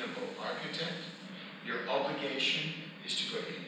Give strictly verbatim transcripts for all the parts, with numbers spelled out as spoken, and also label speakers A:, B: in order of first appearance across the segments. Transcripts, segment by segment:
A: reputable architect, your obligation is to go to India.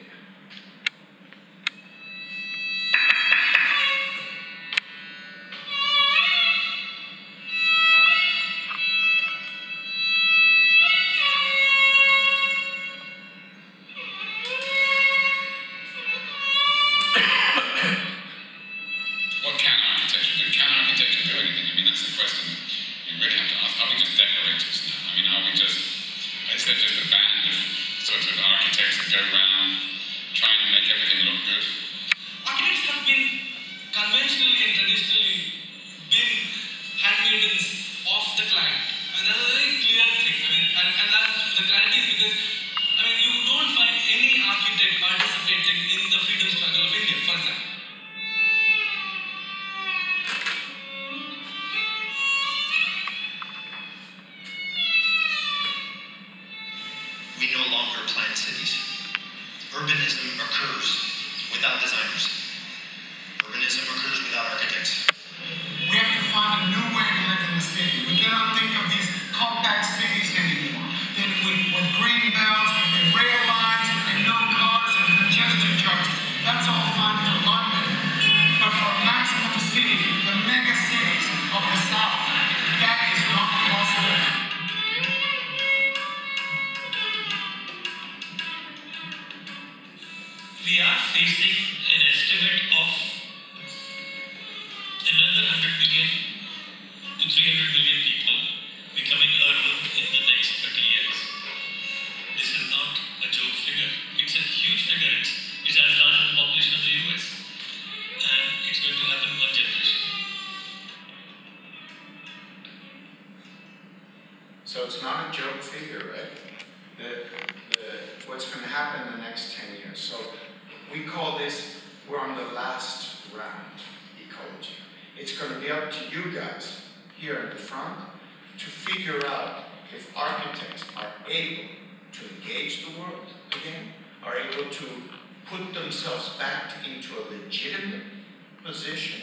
A: So it's not a joke figure, right? The, the, what's going to happen in the next ten years. So we call this, we're on the last round, ecology. It's going to be up to you guys here in the front to figure out if architects are able to engage the world again, are able to put themselves back into a legitimate position,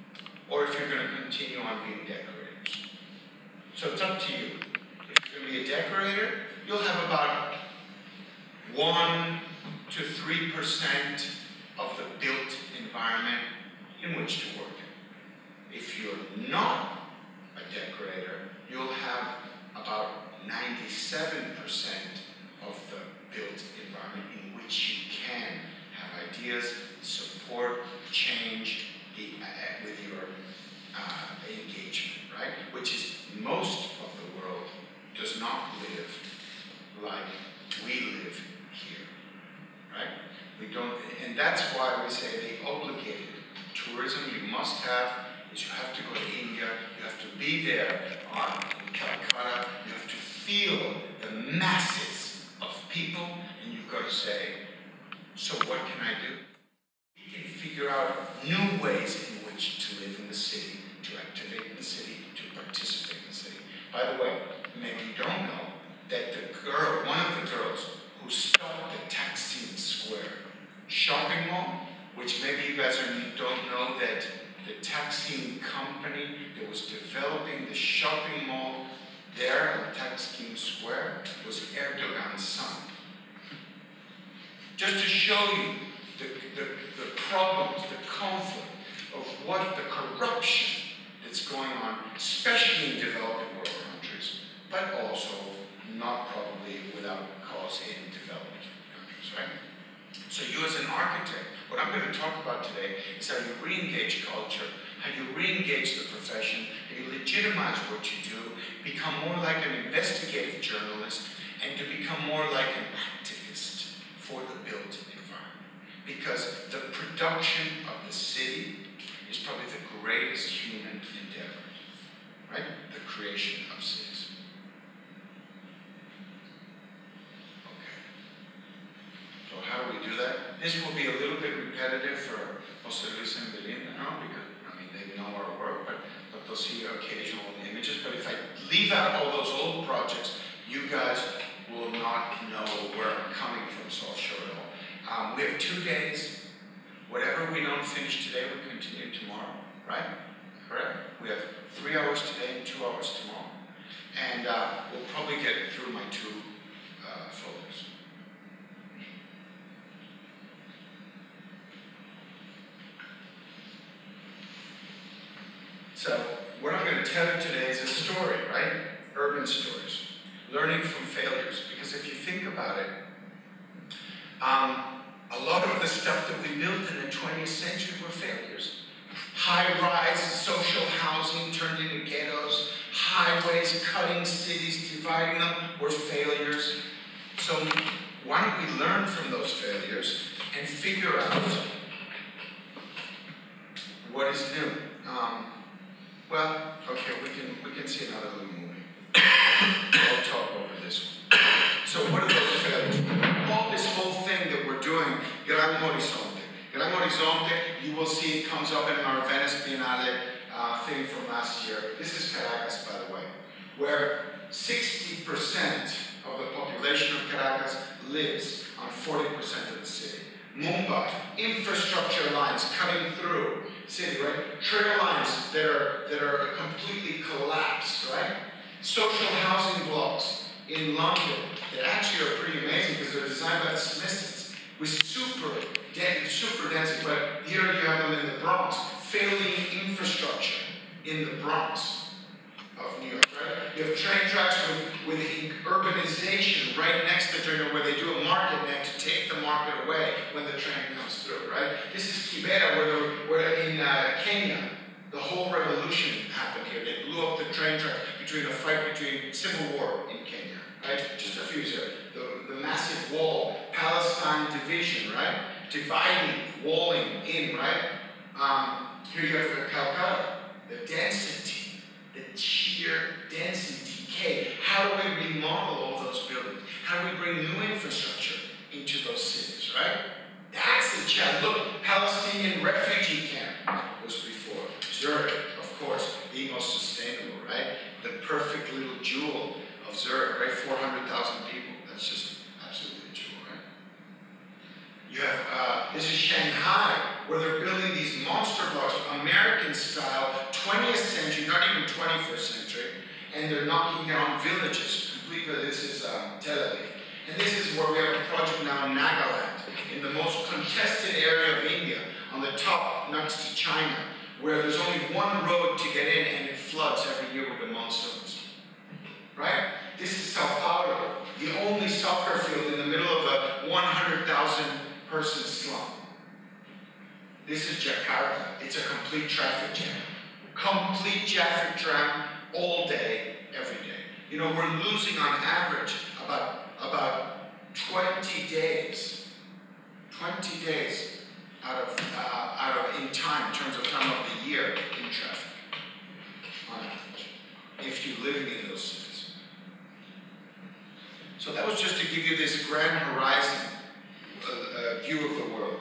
A: or if you're going to continue on being decorators. So it's up to you. If you're going to be a decorator, you'll have about one to three percent of the built environment in which to work. If you're not a decorator, you'll have about ninety-seven percent of the built environment in which you can have ideas, support, change uh, with your uh, engagement, right? Which is most of the world does not live like we live here, right? We don't, and that's why we say the obligated tourism you must have is you have to go to India, you have to be there on Calcutta, you have to feel the masses of people, and you've got to say, so what can I do? We can figure out new ways in which to live in the city, to activate in the city, to participate in the city. By the way, maybe you don't know that the girl, one of the girls who stopped the Taksim Square shopping mall, which maybe you guys are, don't know that the Taksim company that was developing the shopping mall there on Taksim Square was Erdogan's son. Just to show you the, the, the problems, the conflict of what the corruption that's going on, especially in developing world countries, but also not probably without cause in developed countries, right? So you as an architect, what I'm going to talk about today is how you re-engage culture, how you re-engage the profession, how you legitimize what you do, become more like an investigative journalist, and to become more like an activist for the built environment. Because the production of the city is probably the greatest human endeavor, right? The creation of cities. Okay. So how do we do that? This will be a little bit repetitive for Jose Luis and Belinda now, because, I mean, they know our work, but, but they'll see occasional images. But if I leave out all those old projects, you guys will not know where I'm coming from, so I'll show it all. Um, we have two days. Whatever we don't finish today, we continue tomorrow, right? Correct? We have three hours today and two hours tomorrow. And uh, we'll probably get through my two uh, folders. So, what I'm going to tell you today is a story, right? Urban stories. Learning from failures. Because if you think about it, um, a lot of the stuff that we built in the twentieth century were failures. High-rise social housing turned into ghettos, highways cutting cities, dividing them, were failures. So why don't we learn from those failures and figure out what is new? Um, well, okay, we can we can see another little movie. I'll talk over this one. So what are those failures? All this whole thing that we're doing, Gran Horizonte. Gran Horizonte, you will see it comes up in our Venice Biennale uh, thing from last year. This is Caracas, by the way, where sixty percent of the population of Caracas lives on forty percent of the city. Mumbai, infrastructure lines cutting through city, right? Trail lines that are, that are completely collapsed, right? Social housing blocks in London that actually are pretty amazing because they're designed by the Smithsons with super, dense, super density, but here you have them in the Bronx, failing infrastructure in the Bronx of New York, right? You have train tracks with, with urbanization right next to the train where they do a market net to take the market away when the train comes through, right? This is Kibera, where, the, where in uh, Kenya, the whole revolution happened here. They blew up the train track between a fight between civil war in Kenya, right? Just a few years ago. The, the massive wall, Palestine division, right? Dividing, walling in, right? Um, here you have Calcutta, the density, the sheer density, decay. How do we remodel all those buildings? How do we bring new infrastructure into those cities, right? That's the challenge. Look, Palestinian refugee camp was before. Zurich, of course, the most sustainable, right? The perfect little jewel of Zurich, right? four hundred thousand people. That's just absolutely a jewel, right? You have, uh, this is Shanghai, where they're building these monster blocks, American style, twentieth century, not even twenty-first century, and they're knocking down villages. Completely, this is um, Tel Aviv. And this is where we have a project now in Nagaland, in the most contested area of India, on the top next to China, where there's only one road to get in and it floods every year with the monsoons. Right? This is Sao Paulo, the only soccer field in the middle of a one hundred thousand person slum. This is Jakarta. It's a complete traffic jam. Complete traffic jam all day, every day. You know, we're losing on average about, about twenty days. twenty days out of, uh, out of in time, in terms of time of the year in traffic, on average, if you're living in those cities. So that was just to give you this grand horizon uh, uh, view of the world.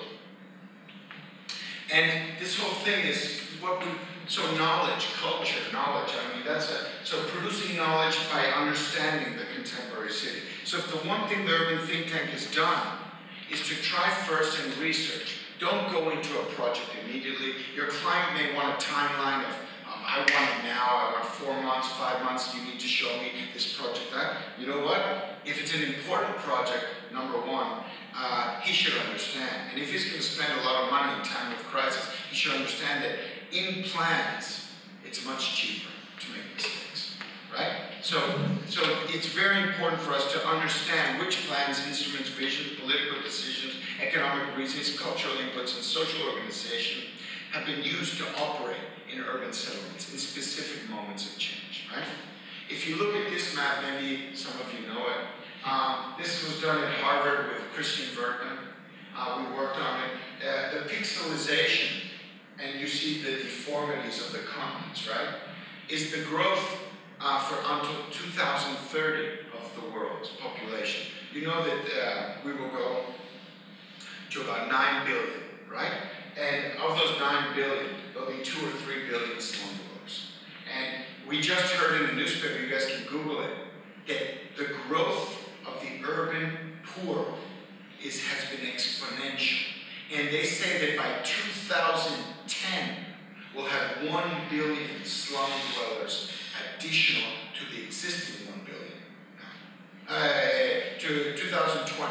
A: And this whole thing is what we, so knowledge, culture, knowledge, I mean, that's a, so producing knowledge by understanding the contemporary city. So if the one thing the Urban Think Tank has done is to try first and research. Don't go into a project immediately. Your client may want a timeline of, um, I want it now, I want four months, five months, you need to show me this project, that. You know what? If it's an important project, number one, uh, he should understand. And if he's going to spend a lot of money in time of crisis, he should understand that in plans, it's much cheaper to make mistakes, right? So, so it's very important for us to understand which plans, instruments, visions, political decisions, economic reasons, cultural inputs, and social organization have been used to operate in urban settlements in specific moments of change, right? If you look at this map, maybe some of you know it. Um, this was done at Harvard with Christian Verkman. Uh, we worked on it. Uh, the pixelization, and you see the deformities of the continents, right, is the growth uh, for until two thousand thirty of the world's population. You know that uh, we will go to about nine billion, right? And of those nine billion, there'll be two or three billion slum dwellers. And we just heard in the newspaper, you guys can Google it, that the growth of the urban poor is, has been exponential. And they say that by two thousand ten, we'll have one billion slum dwellers additional to the existing one billion. Uh, to,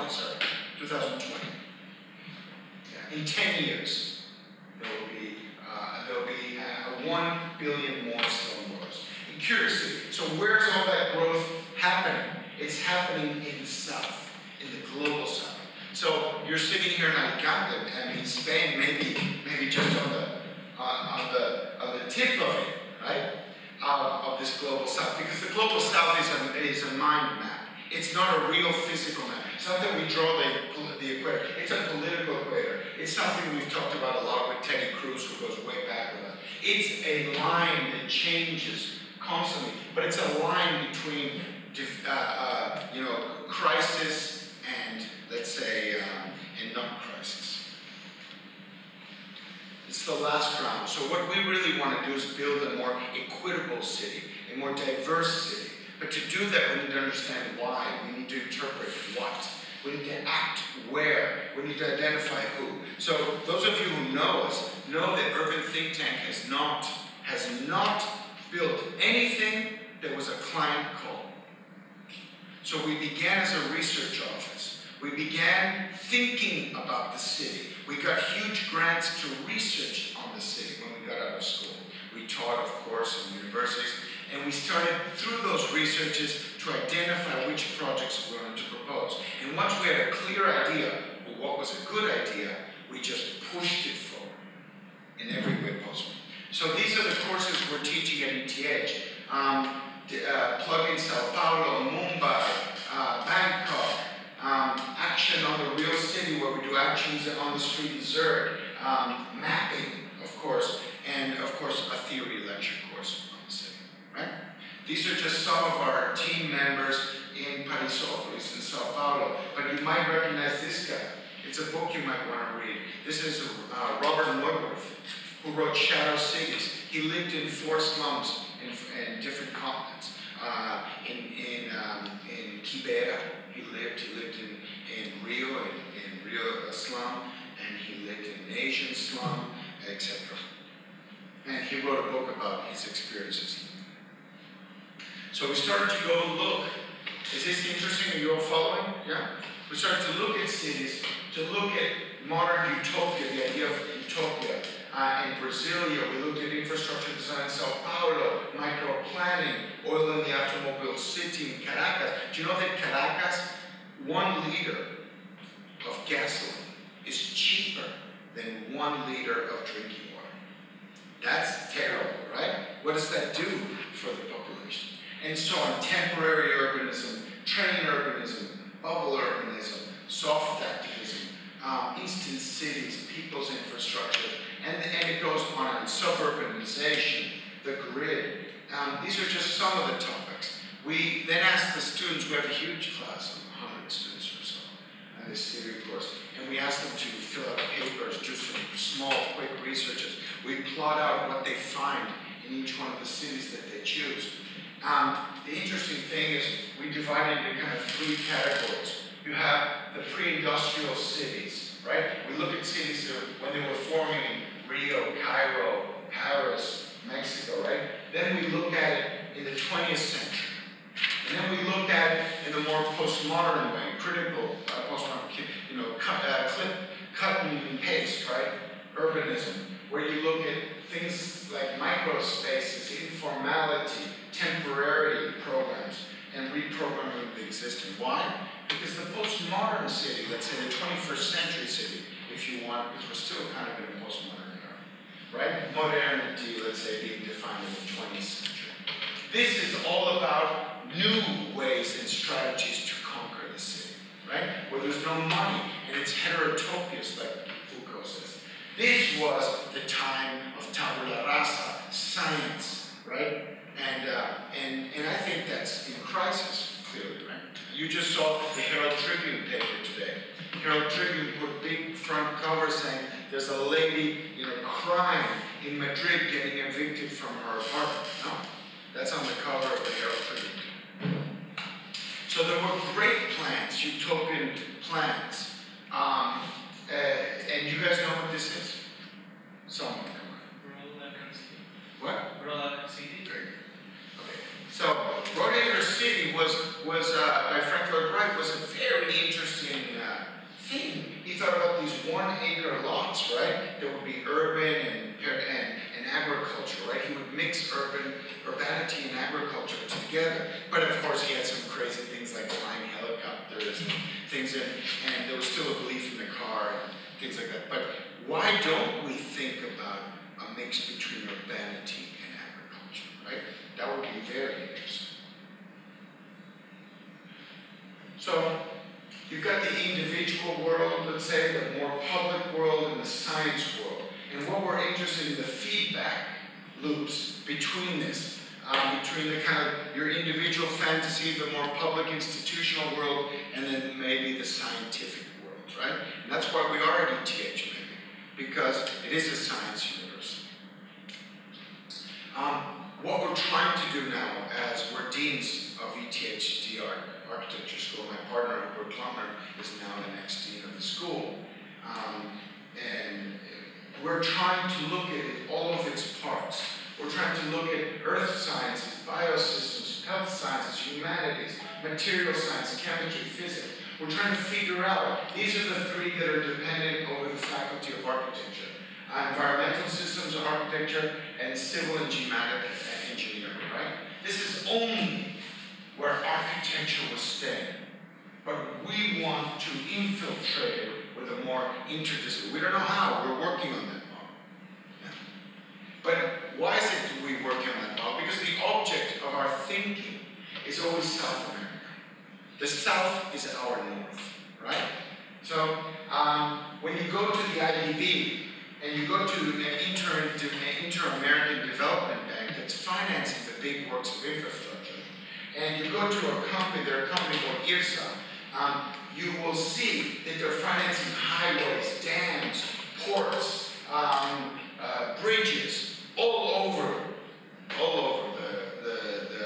A: twenty, sorry, two thousand twenty. Yeah. In ten years, there will be uh, there will be uh, one billion more stone dwellers. And curiously, so where's all that growth happening? It's happening in the south, in the global south. So you're sitting here in Alicante, I mean Spain, maybe maybe just on the on, on the on the tip of it, right? Uh, of this global south, because the global south is a is a mind map. It's not a real physical map. It's not that we draw the the equator. It's a political equator. It's something we've talked about a lot with Teddy Cruz, who goes way back with us. It's a line that changes constantly, but it's a line between uh, uh, you know crisis and let's say um, and not crisis. It's the last round. So what we really want to do is build a more equitable city, a more diverse city. But to do that, we need to understand why. We need to interpret what. We need to act where. We need to identify who. So those of you who know us know that Urban Think Tank has not, has not built anything that was a client call. So we began as a research office. We began thinking about the city. We got huge grants to research on the city when we got out of school. We taught, of course, in universities, and we started through those researches to identify which projects we wanted to propose. And once we had a clear idea of what was a good idea, we just pushed it forward in every way possible. So these are the courses we're teaching at E T H. Um, uh, plug in Sao Paulo, Mumbai, uh, Bangkok, um, action on the real city where we do actions on the street in Zurich, um, mapping, of course, and of course a theory lecture course on the city, right? These are just some of our team members in Parisópolis in Sao Paulo, but you might recognize this guy. It's a book you might want to read. This is uh, Robert Neuwirth, who wrote Shadow Cities. He lived in four slums in, in different continents. Uh, in in, um, in Quibera, he lived. He lived in, in Rio, in, in Rio a slum, and he lived in an Asian slum, et cetera. And he wrote a book about his experiences. So we started to go look. Is this interesting? Are you all following? Yeah? We started to look at cities, to look at modern utopia, the idea of utopia. Uh, in Brasilia, we looked at infrastructure design in Sao Paulo, micro-planning, oil in the automobile city in Caracas. Do you know that Caracas, one liter of gasoline is cheaper than one liter of drinking water? That's terrible, right? What does that do for the population? And so on, temporary urbanism, train urbanism, bubble urbanism, soft activism, um, instant cities, people's infrastructure, and, and it goes on, and suburbanization, the grid. Um, these are just some of the topics. We then asked the students, we have a huge class of one hundred students or so on this theory course, and we asked them to fill out papers, do some small, quick researches. We plot out what they find in each one of the cities that they choose. Um, the interesting thing is we divide it into kind of three categories. You have the pre-industrial cities, right? We look at cities that when they were forming in Rio, Cairo, Paris, Mexico, right? Then we look at it in the twentieth century. And then we look at it in the more postmodern way, critical uh, postmodern, you know, cut, uh, clip, cut and paste, right? Urbanism, where you look at things like micro spaces, informality, temporary programs, and reprogramming the existing. Why? Because the postmodern city, let's say the twenty-first century city, if you want, because we're still kind of in a postmodern era, right? Modernity, let's say, being defined in the twentieth century. This is all about new ways and strategies to conquer the city, right? Where there's no money, and it's heterotopias, like Foucault says. This was the time of tabula rasa, science, right? And, uh, and, and I think that's in crisis, clearly, right? You just saw the Herald Tribune paper today. Herald Tribune put big front cover saying there's a lady, you know, crying in Madrid getting evicted from her apartment. No, that's on the cover of the Herald Tribune. So there were great plans, utopian plans. Um, uh, and you guys know what this is? Someone, come on. What? City. Very good. Okay. So, Rotterdam City was, was uh, by Frank Lloyd Wright, was a very interesting structures and things, and, and there was still a belief in the car and things like that. But why don't we think about a mix between urbanity and agriculture, right? That would be very interesting. So you've got the individual world, let's say, the more public world, and the science world. And what we're interested in, the feedback loops between this, um, between the kind of your individual fantasy, the more public institutional world, and then maybe the scientific world, right? And that's why we are at E T H, maybe, because it is a science university. Um, what we're trying to do now, as we're deans of E T H D Architecture School, my partner, Hubert Klumpner, is now the next dean of the school. Um, and we're trying to look at it, all of its parts. We're trying to look at earth sciences, biosystems, health sciences, humanities, material science, chemistry, physics. We're trying to figure out, these are the three that are dependent over the Faculty of Architecture. Uh, environmental systems architecture and civil and geomatic engineering, right? This is only where architecture was staying. But we want to infiltrate it with a more interdisciplinary. We don't know how, we're working on that model. Yeah. But why is it that we work on that model? Because the object of our thinking is always South America. The South is our North, right? So um, when you go to the I D B, and you go to an inter, inter-American development bank that's financing the big works of infrastructure, and you go to a company, they're a company called I R S A, um, you will see that they're financing highways, dams, ports, um, uh, bridges, all over, all over the, the, the,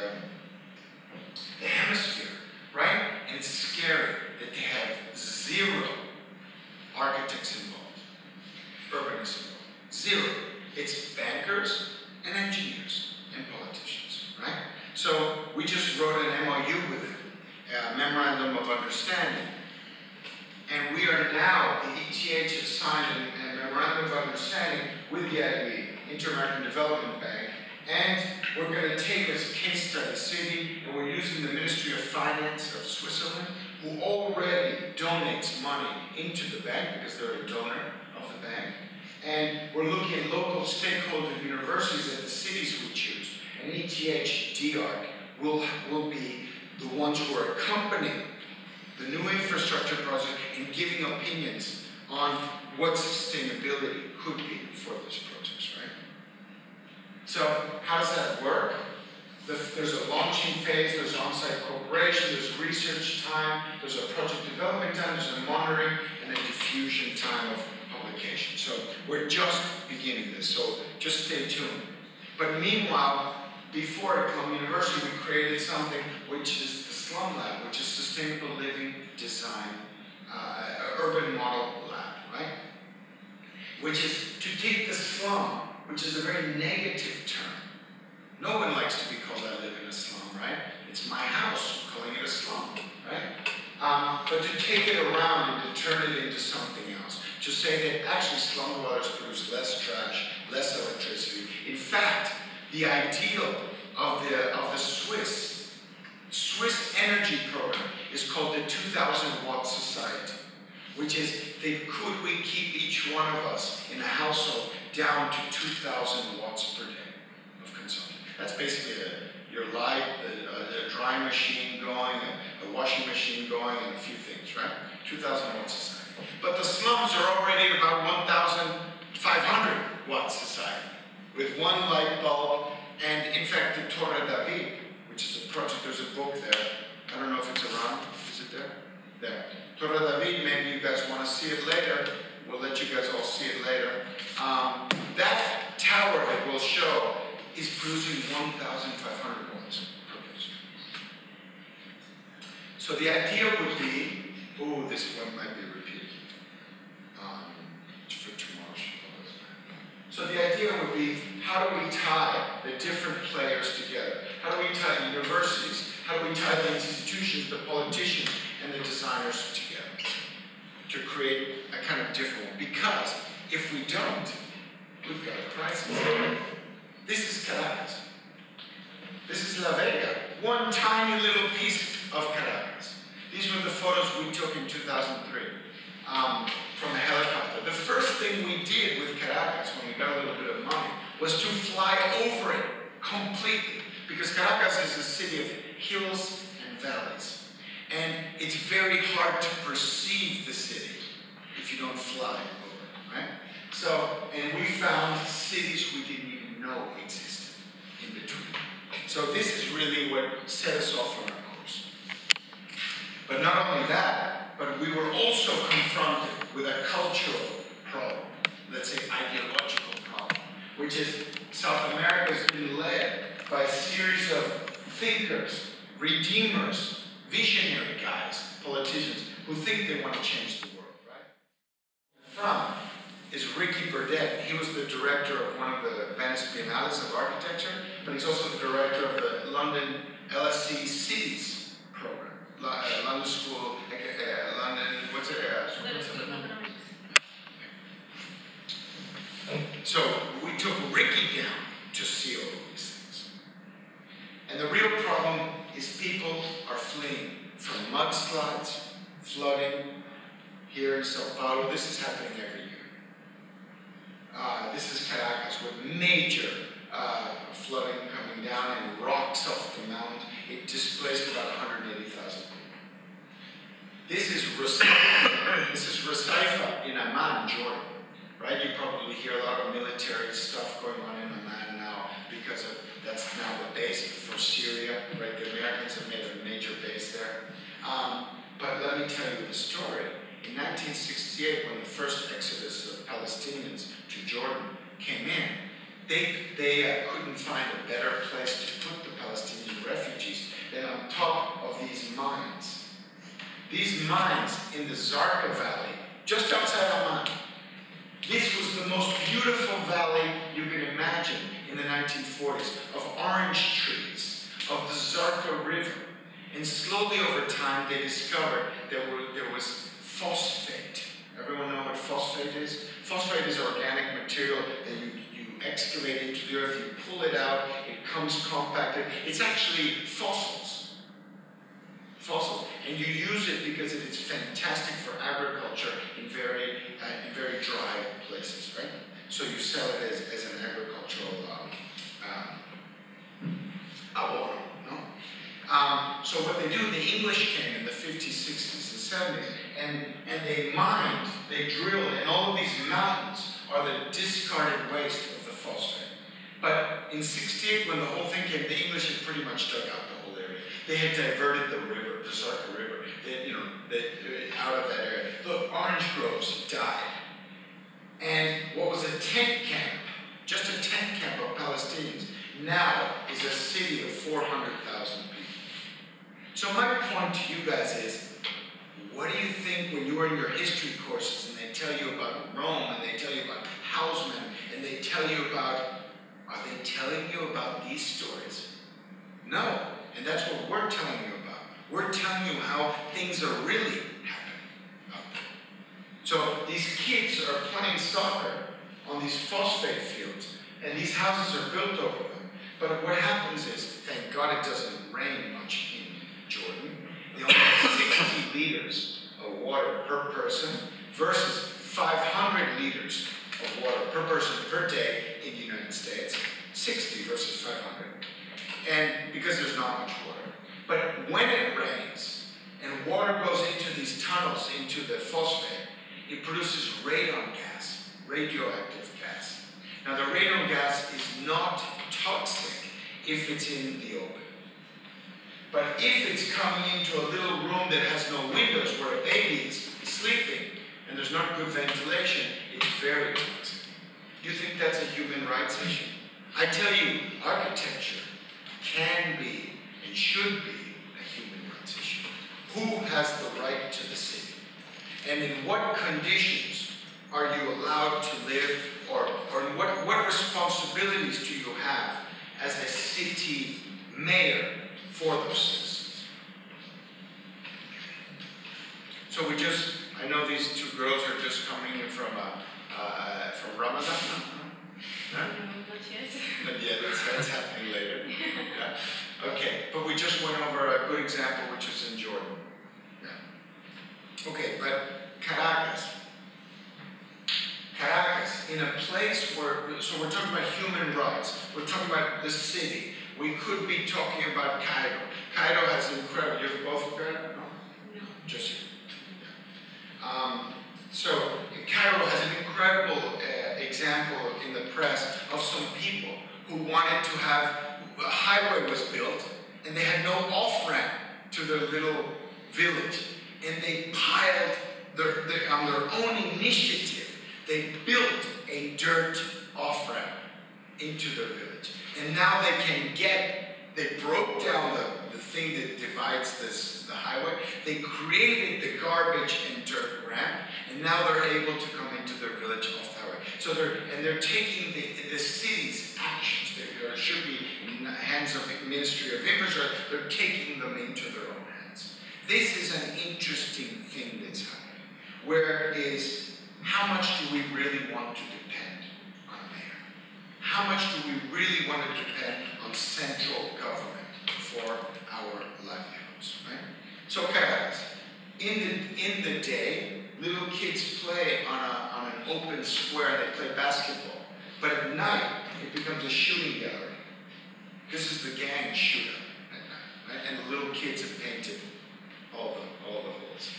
A: the hemisphere, right? And it's scary that they have zero architects involved. Urbanism. Zero. It's bankers and engineers and politicians, right? So we just wrote an M O U with them, a Memorandum of Understanding. And we are now, the E T H has signed a Memorandum of Understanding with the I D B, Inter-American Development Bank, and we're going to take as a case study city, and we're using the Ministry of Finance of Switzerland, who already donates money into the bank because they're a donor of the bank. And we're looking at local stakeholder universities at the cities we choose. And E T H D Arc will, will be the ones who are accompanying the new infrastructure project and giving opinions on what sustainability could be for those projects, right? So how does that work? The, there's a launching phase, there's on-site cooperation, there's research time, there's a project development time, there's a monitoring, and a diffusion time of publication. So we're just beginning this, so just stay tuned. But meanwhile, before at Columbia University, we created something which is the Slum Lab, which is Sustainable Living Design uh, Urban Model Lab, right? Which is to take the slum, which is a very negative term. No one likes to be called I live in a slum, right? It's my house, I'm calling it a slum, right? Um, but to take it around and to turn it into something else. To say that actually slum dwellers produce less trash, less electricity. In fact, the ideal of the, of the Swiss, Swiss energy program is called the two thousand watt society, which is that could we keep each one of us in a household down to two thousand watts per day of consumption. That's basically a, your light, a, a dry machine going, a, a washing machine going, and a few things, right? two thousand watt society. But the slums are already about one thousand five hundred watt society, with one light bulb, and in fact the Torre David, which is a project, there's a book there, I don't know if it's around, is it there? There. Torre David, maybe you guys want to see it later, we'll let you guys all see it later. Um, that tower that we'll show is producing one thousand five hundred watts per day. So the idea would be, oh, this one might be repeated um, for tomorrow's show. So the idea would be, how do we tie the different players together? How do we tie the universities? How do we tie the institutions, the politicians, and the designers together to create a kind of different one? Because if we don't, we've got a crisis. This is Caracas. This is La Vega, one tiny little piece of Caracas. These were the photos we took in two thousand three um, from a helicopter. The first thing we did with Caracas, when we got a little bit of money, was to fly over it completely. Because Caracas is a city of hills and valleys. And it's very hard to perceive the city if you don't fly over it, right? So, and we found cities we didn't even know existed in between. So this is really what set us off on our course. But not only that, but we were also confronted with a cultural problem, let's say ideological problem, which is South America has been led by a series of thinkers, redeemers, visionary guys, politicians, who think they want to change the world, right? From is Ricky Burdett. He was the director of one of the Venice Biennales of Architecture, but he's also the director of the London L S C Cities program. Uh, London School, uh, London, what's it? Uh, so we took Ricky down to see all these things. And the real problem is people are fleeing from mudslides, flooding. Here in Sao Paulo, this is happening every year. Uh, this is Caracas with major uh, flooding coming down and rocks off the mountain. It displaced about one hundred eighty thousand people. This is Recife. This is Recife in Amman, Jordan. Right? You probably hear a lot of military stuff going on in Amman now because of, that's now the base for Syria. Right? The Americans have made a major base there. Um, but let me tell you the story. In nineteen sixty-eight, when the first exodus of Palestinians to Jordan came in, they, they uh, couldn't find a better place to put the Palestinian refugees than on top of these mines. These mines in the Zarqa Valley, just outside Amman. This was the most beautiful valley you can imagine in the nineteen forties, of orange trees, of the Zarqa River. And slowly over time, they discovered there, were, there was phosphate. Everyone know what phosphate is? Phosphate is organic material that you, you excavate into the earth, you pull it out, it comes compacted. It's actually fossils. Fossils. And you use it because it is fantastic for agriculture in very, uh, in very dry places, right? So you sell it as, as an agricultural um, um, abono, no? Um, so what they do, the English came in the fifties, sixties, and seventies, and, and they mined, they drilled, and all of these mountains are the discarded waste of the phosphate. But in sixty-eight, when the whole thing came, the English had pretty much dug out the whole area. They had diverted the river, the Zarqa River, they, you know, they, out of that area. The orange groves died. And what was a tent camp, just a tent camp of Palestinians, now is a city of four hundred thousand people. So my point to you guys is, what do you think when you are in your history courses and they tell you about Rome and they tell you about Haussmann and they tell you about, are they telling you about these stories? No, and that's what we're telling you about. We're telling you how things are really happening out there. So these kids are playing soccer on these phosphate fields and these houses are built over them. But what happens is, thank God it doesn't rain much in Jordan. They only have sixty liters of water per person versus five hundred liters of water per person per day in the United States. sixty versus five hundred. And because there's not much water. But when it rains and water goes into these tunnels, into the phosphate, it produces radon gas, radioactive gas. Now the radon gas is not toxic if it's in the open. But if it's coming into a little room that has no windows where a baby is sleeping and there's not good ventilation, it's very toxic. You think that's a human rights issue? I tell you, architecture can be and should be a human rights issue. Who has the right to the city? And in what conditions are you allowed to live, or, or what, what responsibilities do you have as a city mayor for those citizens? So we just, I know these two girls are just coming in from, uh, uh, from Ramadan. No? Not yet. Not yet, that's, that's happening later. Yeah. Okay, but we just went over a good example, which is in Jordan. Yeah. Okay, but Caracas. Caracas, in a place where, so we're talking about human rights, we're talking about the city. We could be talking about Cairo. Cairo has an incredible, you're both from Cairo? No? No. Just you. Yeah. Um, so, Cairo has an incredible uh, example in the press of some people who wanted to have, a highway was built, and they had no off-ramp to their little village. And they piled, their, their, on their own initiative, they built a dirt off-ramp into their village. And now they can get, they broke down the, the thing that divides this, the highway. They created the garbage and dirt ramp, and now they're able to come into their village off the highway. So they're, and they're taking the, the city's actions. They should be in the hands of the Ministry of Infrastructure. They're taking them into their own hands. This is an interesting thing that's happening. Where is, how much do we really want to depend on mayor? How much do we really want to depend on central government for our livelihoods, right? So Caracas, in the, in the day, little kids play on, a, on an open square, they play basketball. But at night, it becomes a shooting gallery. This is the gang shootout at night, right? And the little kids have painted all the, all the holes.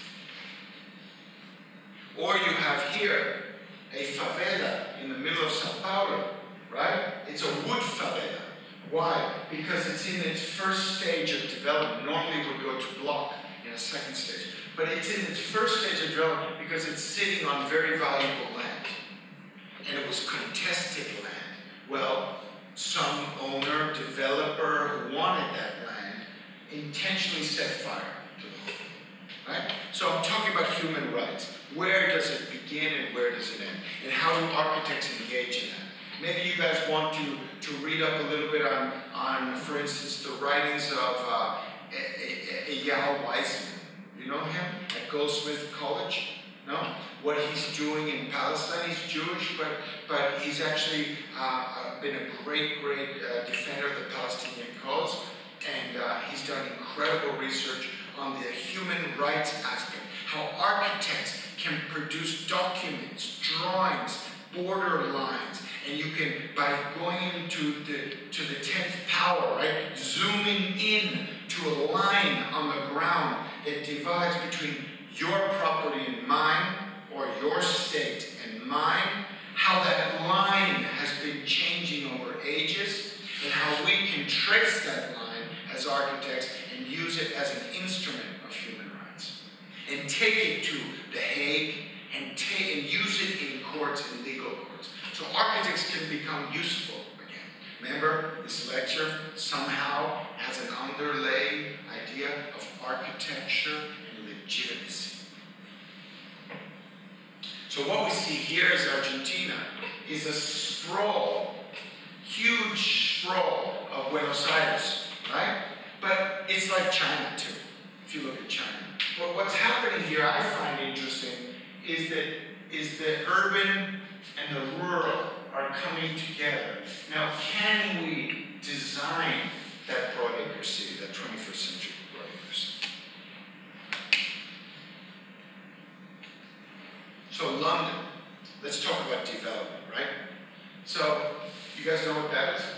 A: Or you have here a favela in the middle of Sao Paulo, right? It's a wood favela. Why? Because it's in its first stage of development. Normally it would go to block in a second stage. But it's in its first stage of development because it's sitting on very valuable land. And it was contested land. Well, some owner, developer who wanted that land intentionally set fire to the whole thing, right? So I'm talking about human rights. Where does it begin and where does it end? And how do architects engage in that? Maybe you guys want to, to read up a little bit on, on, for instance, the writings of uh, Eyal Weizman. You know him at Goldsmith College? No? What he's doing in Palestine, he's Jewish, but, but he's actually uh, been a great, great uh, defender of the Palestinian cause, and uh, he's done incredible research on the human rights aspect, how architects can produce documents, drawings, border lines, and you can, by going into the, to the tenth power, right, zooming in to a line on the ground that divides between your property and mine, or your state and mine, how that line has been changing over ages, and how we can trace that line as architects and use it as an instrument of human rights. And take it to The Hague and, take, and use it in courts and legal courts. So architects can become useful again. Remember, this lecture somehow has an underlay idea of architecture and legitimacy. So what we see here is Argentina is a sprawl, huge sprawl of Buenos Aires, right? But it's like China too, if you look at China. But what's happening here I find interesting is that is the urban and the rural are coming together. Now, can we design that broadacre city, that twenty-first century broadacre city? So London, let's talk about development, right? So, you guys know what that is?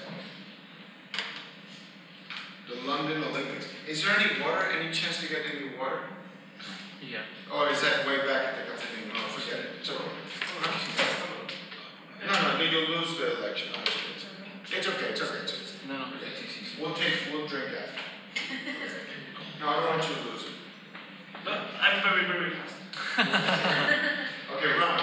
A: The London Olympics. Is there any water, any chance to get any water?
B: Yeah.
A: Or is that way back at the company? No, forget it. It's over. No, no, no, you'll lose the election. It's okay, it's okay. It's okay.
B: No, no.
A: We'll take, we'll drink after. No, I don't want you to lose it.
B: No, I'm very, very fast.
A: Okay, run.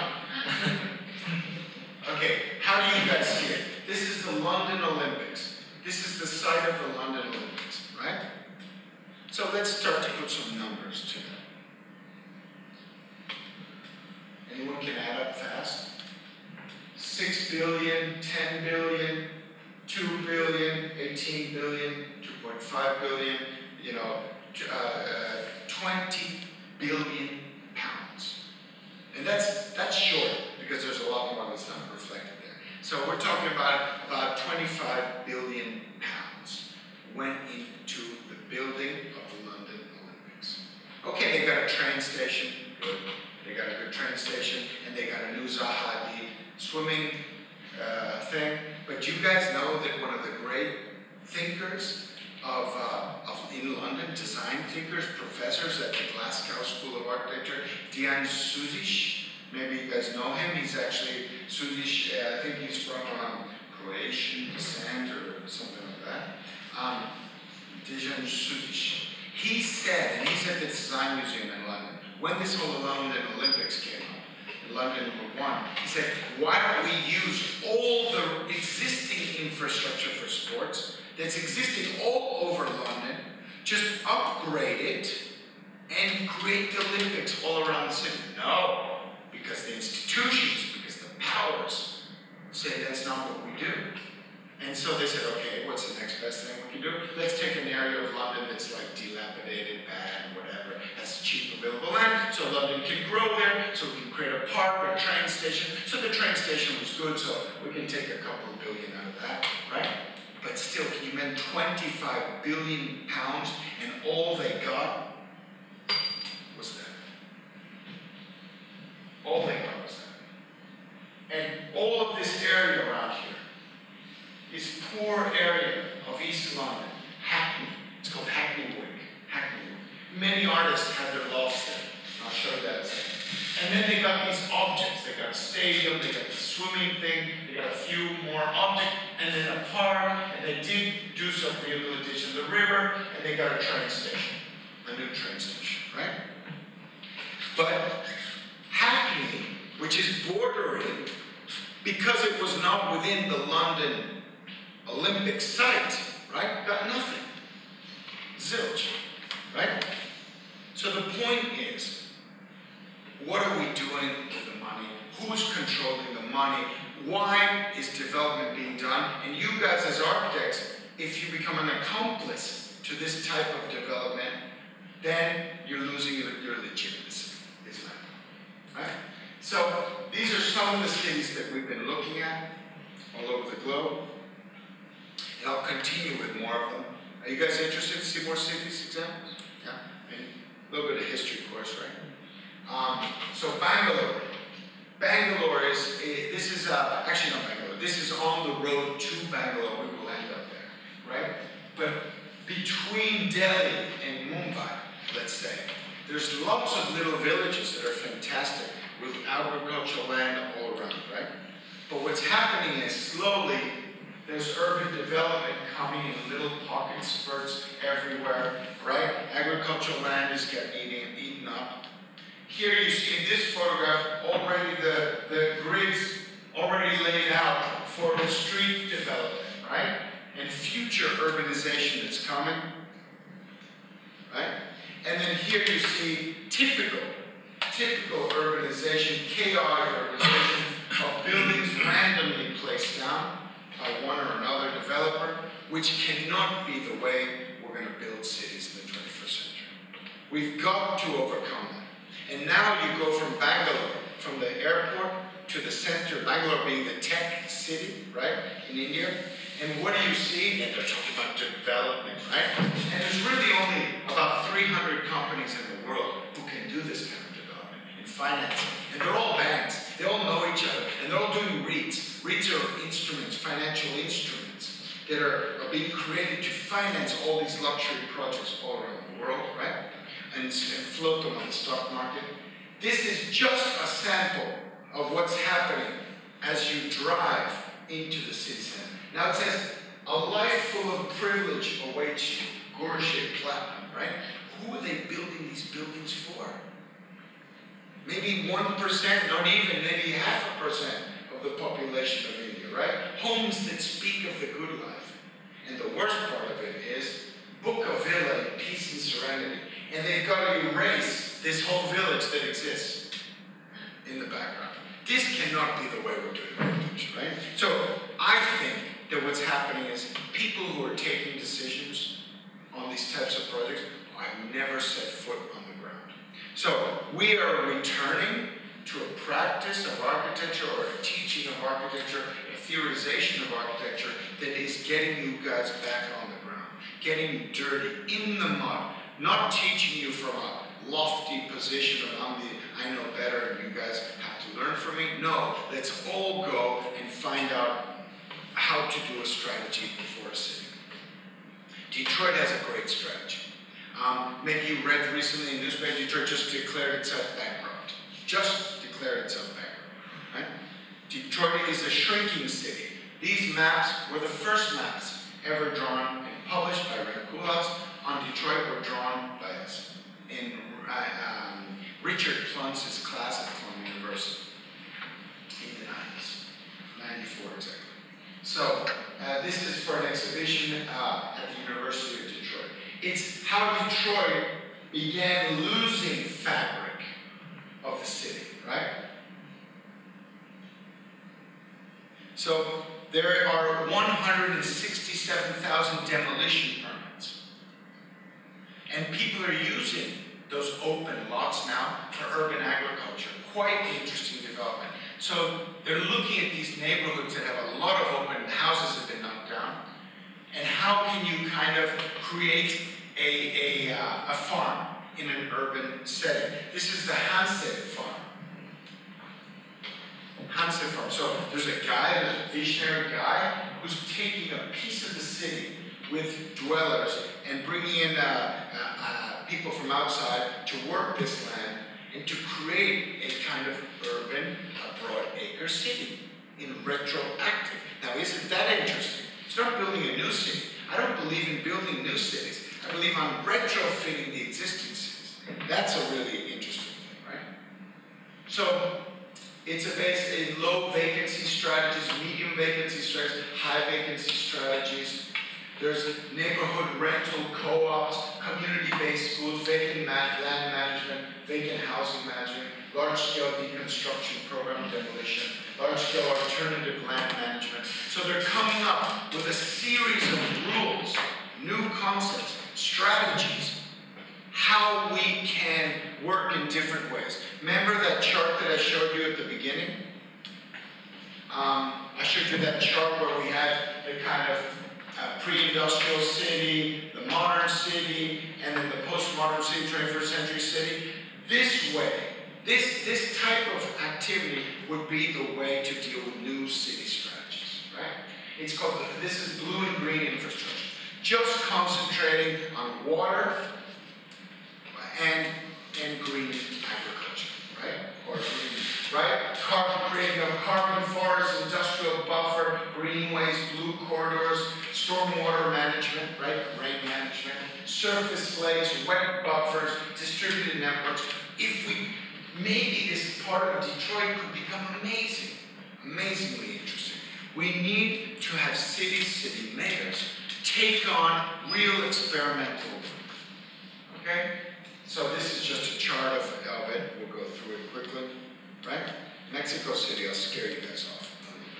A: Okay, how do you guys see it? This is the London Olympics. This is the site of the London Olympics, right? So let's start to put some numbers to that. Anyone can add up fast? Six billion, ten billion, two billion, eighteen billion, two point five billion, you know, uh, twenty billion pounds. And that's that's short because there's a lot more that's not reflected there. So we're talking about about twenty-five billion pounds went into the building of the London Olympics. Okay, they've got a train station, swimming uh, thing. But you guys know that one of the great thinkers of, uh, of in London, design thinkers, professors at the Glasgow School of Architecture, Dejan Suzic, maybe you guys know him. He's actually, Suzic, uh, I think he's from um, Croatian descent or something like that. Um, Dejan Suzic. He said, and he's at the Design Museum in London, when this whole London Olympics came up, and London won, he said, why don't we use all the existing infrastructure for sports that's existing all over London, just upgrade it and create the Olympics all around the city? No, because the institutions, because the powers say that's not what we do. And so they said, okay, what's the next best thing we can do? Let's take an area of London that's like dilapidated, bad, whatever, has cheap available land, so London can grow there, so we can create a park, a train station. So the train station was good, so we can take a couple of billion out of that, right? But still, can you imagine twenty-five billion pounds, and all they got was that. All they got was that. And all of this area around here, this poor area of East London, Hackney, it's called Hackney Wick, Hackney Wick. Many artists had their lofts there. I'll show you that in a second. And then they got these objects. They got a stadium, they got the swimming thing, they got a few more objects, and then a park, and they did do some rehabilitation of the river, and they got a train station, a new train station, right? But Hackney, which is bordering, because it was not within the London Olympic site, right? Got nothing. Zilch, right? So the point is, what are we doing with the money? Who's controlling the money? Why is development being done? And you guys as architects, if you become an accomplice to this type of development, then you're losing your, your legitimacy. Is that right? So these are some of the cities that we've been looking at all over the globe. And I'll continue with more of them. Are you guys interested to see more cities examples? Yeah. And a little bit of history, of course, right? Um, so Bangalore. Bangalore is, a, this is, uh, actually not Bangalore, this is on the road to Bangalore. We will end up there, right? But between Delhi and Mumbai, let's say, there's lots of little villages that are fantastic with agricultural land all around, right? But what's happening is slowly there's urban development coming in little pocket spurts everywhere, right? Agricultural land is getting eaten, eaten up. Here you see in this photograph already the, the grids already laid out for the street development, right? And future urbanization that's coming, right? And then here you see typical, typical urbanization, chaotic urbanization of buildings randomly placed down by one or another developer, which cannot be the way we're going to build cities in the twenty-first century. We've got to overcome that. And now you go from Bangalore, from the airport to the center, Bangalore being the tech city, right, in India. And what do you see? And they're talking about development, right? And there's really only about three hundred companies in the world who can do this kind of development and financing. And they're all banks. They all know each other. And they're all doing REITs. REITs are instruments, financial instruments that are, are being created to finance all these luxury projects all around the world, right? And, and float them on the stock market. This is just a sample of what's happening as you drive into the city center. Now it says, a life full of privilege awaits you, Gorget Platinum, right? Who are they building these buildings for? Maybe one percent, not even, maybe half a percent of the population of India, right? Homes that speak of the good life. And the worst part of it is, book a villa in peace and serenity. And they've got to erase this whole village that exists in the background. This cannot be the way we're doing architecture, right? So I think that what's happening is people who are taking decisions on these types of projects have never set foot on the ground. So we are returning to a practice of architecture or a teaching of architecture, a theorization of architecture that is getting you guys back on the ground, getting dirty, in the mud, not teaching you from a lofty position of I'm the, I know better and you guys have to learn from me. No, let's all go and find out how to do a strategy for a city. Detroit has a great strategy. Um, maybe you read recently in newspaper, Detroit just declared itself bankrupt. Just declared itself bankrupt, right? Detroit is a shrinking city. These maps were the first maps ever drawn and published by Red Kulaks on Detroit were drawn by us in uh, um, Richard Pluntz's class at Columbia University in the nineties, ninety-four exactly. So uh, this is for an exhibition uh, at the University of Detroit. It's how Detroit began losing fabric of the city, right? So there are one hundred sixty-seven thousand demolition permits. And people are using those open lots now for urban agriculture. Quite interesting development. So they're looking at these neighborhoods that have a lot of open houses that have been knocked down. And how can you kind of create a, a, uh, a farm in an urban setting? This is the Hansed farm. Hansed farm. So there's a guy, there's a visionary guy who's taking a piece of the city with dwellers and bringing in uh, uh, uh, people from outside to work this land and to create a kind of urban, a broad acre city in retroactive. Now, isn't that interesting? It's not building a new city. I don't believe in building new cities. I believe I'm retrofitting the existing cities. That's a really interesting thing, right? So, it's a base in low vacancy strategies, medium vacancy strategies, high vacancy strategies. There's neighborhood rental co-ops, community-based schools, vacant land management, vacant housing management, large-scale deconstruction program demolition, large-scale alternative land management. So they're coming up with a series of rules, new concepts, strategies, how we can work in different ways. Remember that chart that I showed you at the beginning? Um, I showed you that chart where we had the kind of uh, pre-industrial city, the modern city, and then the post-modern city, twenty-first century city. This way, this, this type of activity would be the way to deal with new city strategies, right? It's called, this is blue and green infrastructure. Just concentrating on water and, and green agriculture, right? Or green, right? Carbon, creating a carbon forest, industrial buffer, greenways, blue corridors, stormwater management, right? Rain management, surface lakes, wet buffers, distributed networks. If we, maybe this part of Detroit could become amazing, amazingly interesting. We need to have city, city mayors take on real experimental work, okay? So this is just a chart of, of it. We'll go through it quickly, right? Mexico City, I'll scare you guys off a little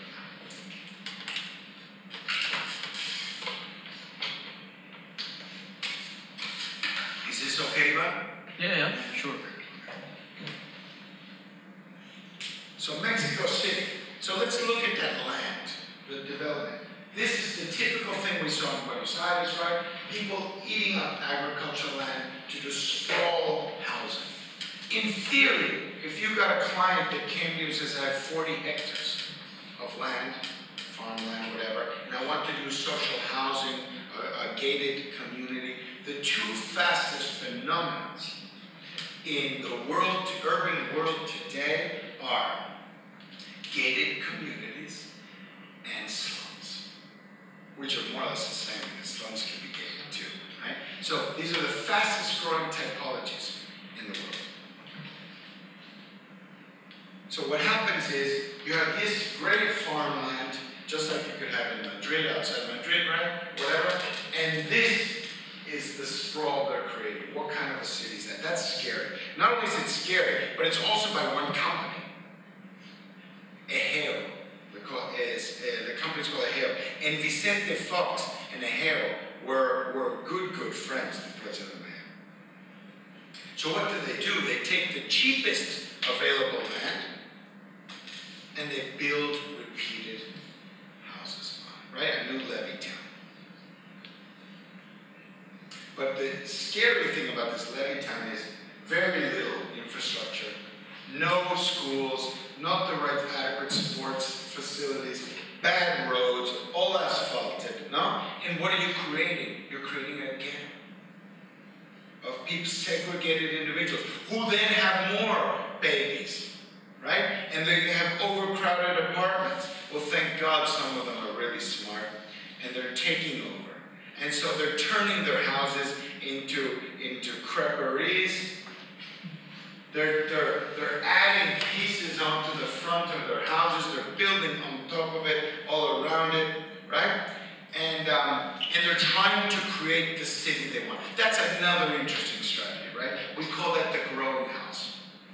A: bit now. Is this okay, bud?
B: Yeah, yeah, sure.
A: So Mexico City. So let's look at that land, the development. This is the typical thing we saw in Buenos Aires, right? People eating up agricultural land to do sprawl housing. In theory, if you got a client that came to you and says, I have forty hectares of land, farmland, whatever, and I want to do social housing, a, a gated community, the two fastest phenomena in the world, urban world today are gated communities and slums, which are more or less the same, because slums can be gated too, right? So these are the fastest growing typologies in the world. So what happens is, you have this great farmland, just like you could have in Madrid, outside Madrid, right? Whatever. And this is the sprawl they're creating. What kind of a city is that? That's scary. Not only is it scary, but it's also by one company. Ejeo. Is, uh, the company's called Ejeo. And Vicente Fox and Ejeo were, were good, good friends, the president of Ejeo. So what do they do? They take the cheapest available land and they build repeated houses on it, right? A new levee town. But the scary thing about this levee town is very little infrastructure, no schools, not the right adequate sports facilities, bad roads, all asphalted, no? And what are you creating? You're creating a ghetto of people, segregated individuals, who then have more babies, right? And they have overcrowded apartments. Well, thank God some of them are really smart, and they're taking over. And so they're turning their houses into, into creperies. They're, they're, they're adding pieces onto the front of their houses. They're building on top of it, all around it, right? And, um, and they're trying to create the city they want. That's another interesting strategy, right? We call that the growing house.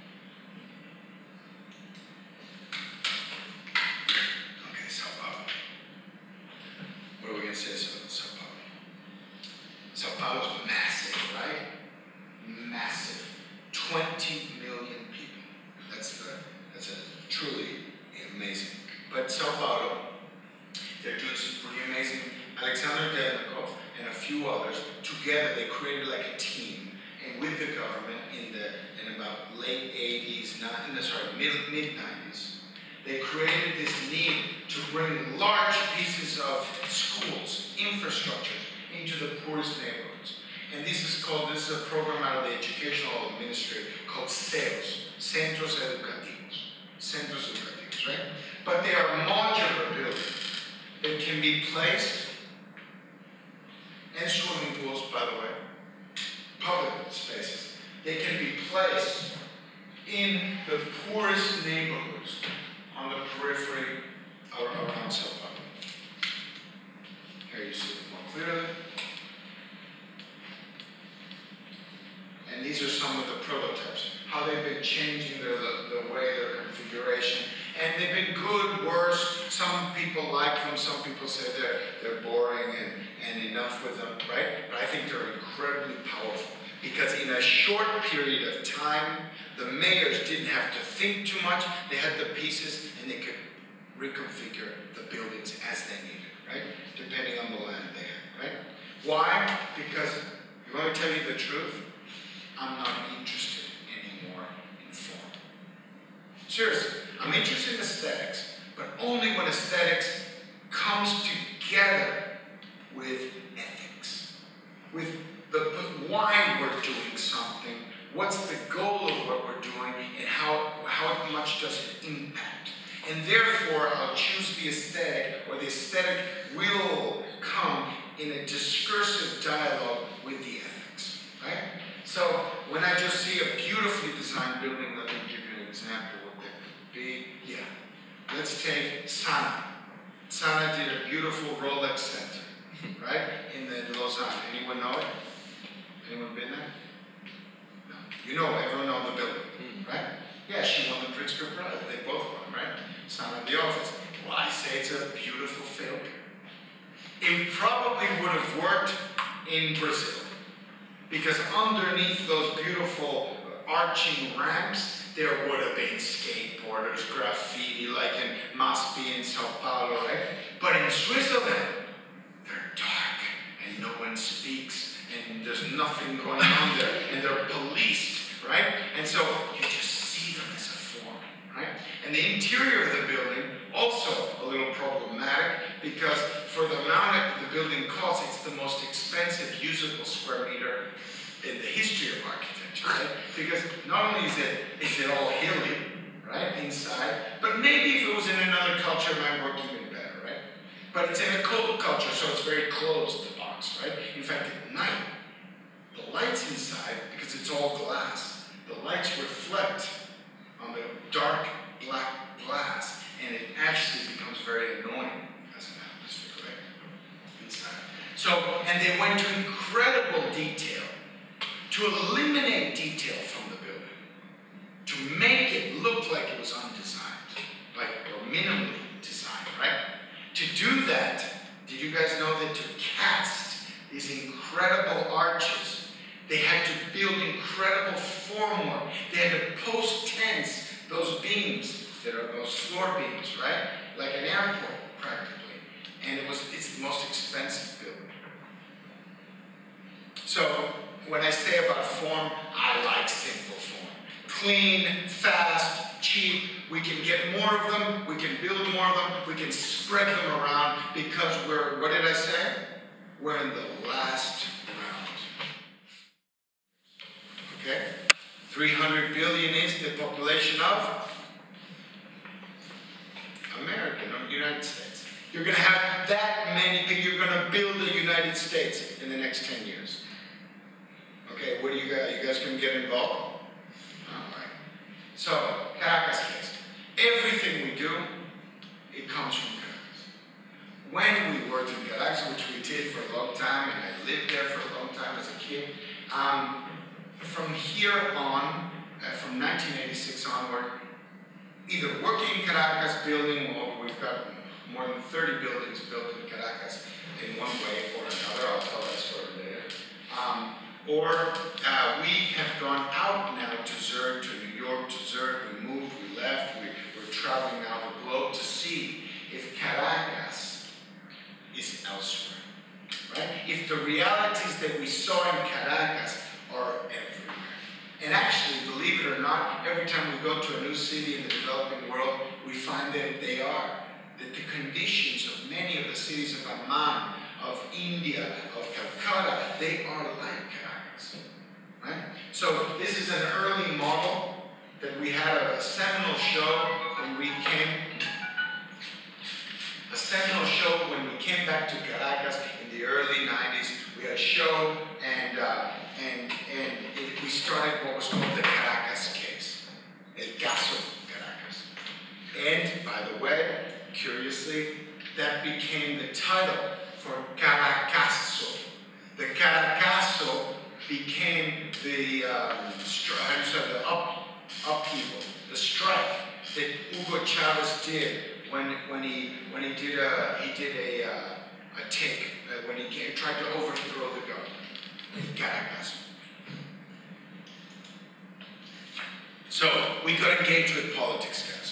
A: Okay, Sao Paulo. What are we going to say about Sao Paulo? Sao Paulo's massive, right? Massive. twenty million people. That's, the, that's a truly amazing. But Sao Paulo, they're doing some pretty amazing. Alexander Delnikov and a few others, together they created like a team. And with the government in the in about late eighties, not in the sorry, mid mid nineties, they created this need to bring large pieces of schools, infrastructure, into the poorest neighborhoods. And this is called, this is a program out of the educational ministry called C E Os, Centros Educativos. Centros Educativos, right? But they are modular buildings that can be placed, and swimming pools, by the way, public spaces. They can be placed in the poorest neighborhoods on the periphery around Sao Paulo. Here you see it more clearly. And these are some of the prototypes, how they've been changing the, the, the way, their configuration. And they've been good, worse. Some people like them, some people say they're, they're boring and, and enough with them, right? But I think they're incredibly powerful, because in a short period of time, the mayors didn't have to think too much. They had the pieces and they could reconfigure the buildings as they needed, right? Depending on the land they had, right? Why? Because, you want me to tell you the truth? I'm not interested anymore in form. Seriously, I'm interested in aesthetics, but only when aesthetics comes together with ethics, with the, why we're doing something, what's the goal of what we're doing, and how, how much does it impact. And therefore, I'll choose the aesthetic, or the aesthetic will come in a discursive dialogue with the ethics, right? So, when I just see a beautifully designed building, let me give you an example of what that could be. Yeah. Let's take Sana. Sana did a beautiful Rolex center, right? In the Lausanne. Anyone know it? Anyone been there? No. You know, everyone know the building, right? Yeah, she won the Pritzker Prize. They both won, right? Sana in the office. Well, I say it's a beautiful failure. It probably would have worked in Brazil, because underneath those beautiful arching ramps, there would have been skateboarders, graffiti, like in Maspi in Sao Paulo, right? But in Switzerland, they're dark, and no one speaks, and there's nothing going on there, and they're policed, right? And so you just see them as a form, right? And the interior of the building, also a little problematic, because for the amount that the building costs, it's the most expensive usable square meter in the history of architecture, right? Because not only is it, is it all hilly, right, inside, but maybe if it was in another culture, it might work even better, right? But it's in a cold culture, so it's very closed, the box, right? In fact, at night, the lights inside, because it's all glass, the lights reflect on the dark black glass, and it actually becomes very annoying as an atmosphere, right? Inside. So, and they went to incredible detail to eliminate detail from the building, to make it look like it was undesigned, like, or minimally designed, right? To do that, did you guys know that to cast these incredible arches, they had to build incredible formwork. They had to post tents, those beams that are those floor beams, right? Like an airport, practically. And it was, it's the most expensive building. So, when I say about form, I like simple form. Clean, fast, more of them, we can build more of them, we can spread them around because we're, what did I say? We're in the last round. Okay? three hundred billion is the population of America, not United States. You're going to have that many people. You're going to build the United States in the next ten years. Okay, what do you guys, you guys can get involved? All right. So, Caracas based. Everything we do, it comes from Caracas. When we worked in Caracas, which we did for a long time, and I lived there for a long time as a kid, um, from here on, uh, from nineteen eighty-six onward, either working in Caracas, building, well, we've got more than thirty buildings built in Caracas in one way or another. I'll tell that story later. Um, or uh, we have gone out now to Zurich, to New York, to Zurich. We moved, we left, we, we're traveling now the globe to see if Caracas is elsewhere. Right? If the realities that we saw in Caracas are everywhere. And actually, believe it or not, every time we go to a new city in the developing world, we find that they are. That the conditions of many of the cities of Amman, of India, of Calcutta, they are like Caracas. Right? So this is an early model that we had a seminal show when we came. A seminal show when we came back to Caracas in the early nineties. We had a show and uh, and and it, we started what was called the Caracas case, El Caso Caracas. And by the way, curiously, that became the title for Caracaso. The Caracaso became the um, stri- the up, upheaval, the strike that Hugo Chavez did when when he when he did a he did a uh, a take uh, when he came, tried to overthrow the government in Caracas. So we got engaged with politics, guys.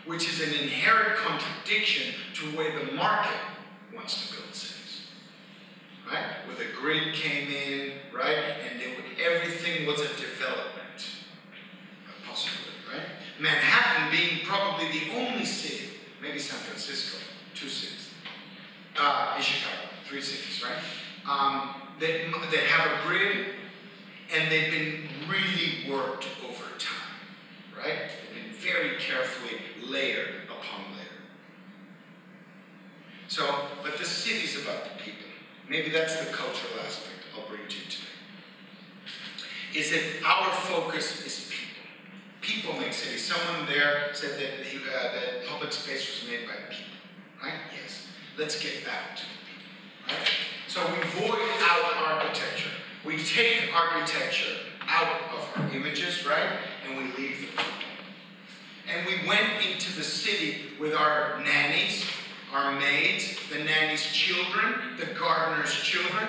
A: which is an inherent contradiction to the way the market wants to build cities. Right? Where the grid came in, right? And they would, everything was a development. A possibility, right? Manhattan being probably the only city, maybe San Francisco, two cities. Uh, in Chicago, three cities, right? Um, that, that have a grid, and they've been really worked over time, right? They've been very carefully layered upon layer. So, but the city's about the people. Maybe that's the cultural aspect I'll bring to you today. Is that our focus is people. People make cities. Someone there said that, he, uh, that public space was made by people, right? Yes. Let's get back to the people, right? So we void out architecture. We take architecture out of our images, right? And we leave the people. And we went into the city with our nannies, our maids, the nannies' children, the gardener's children,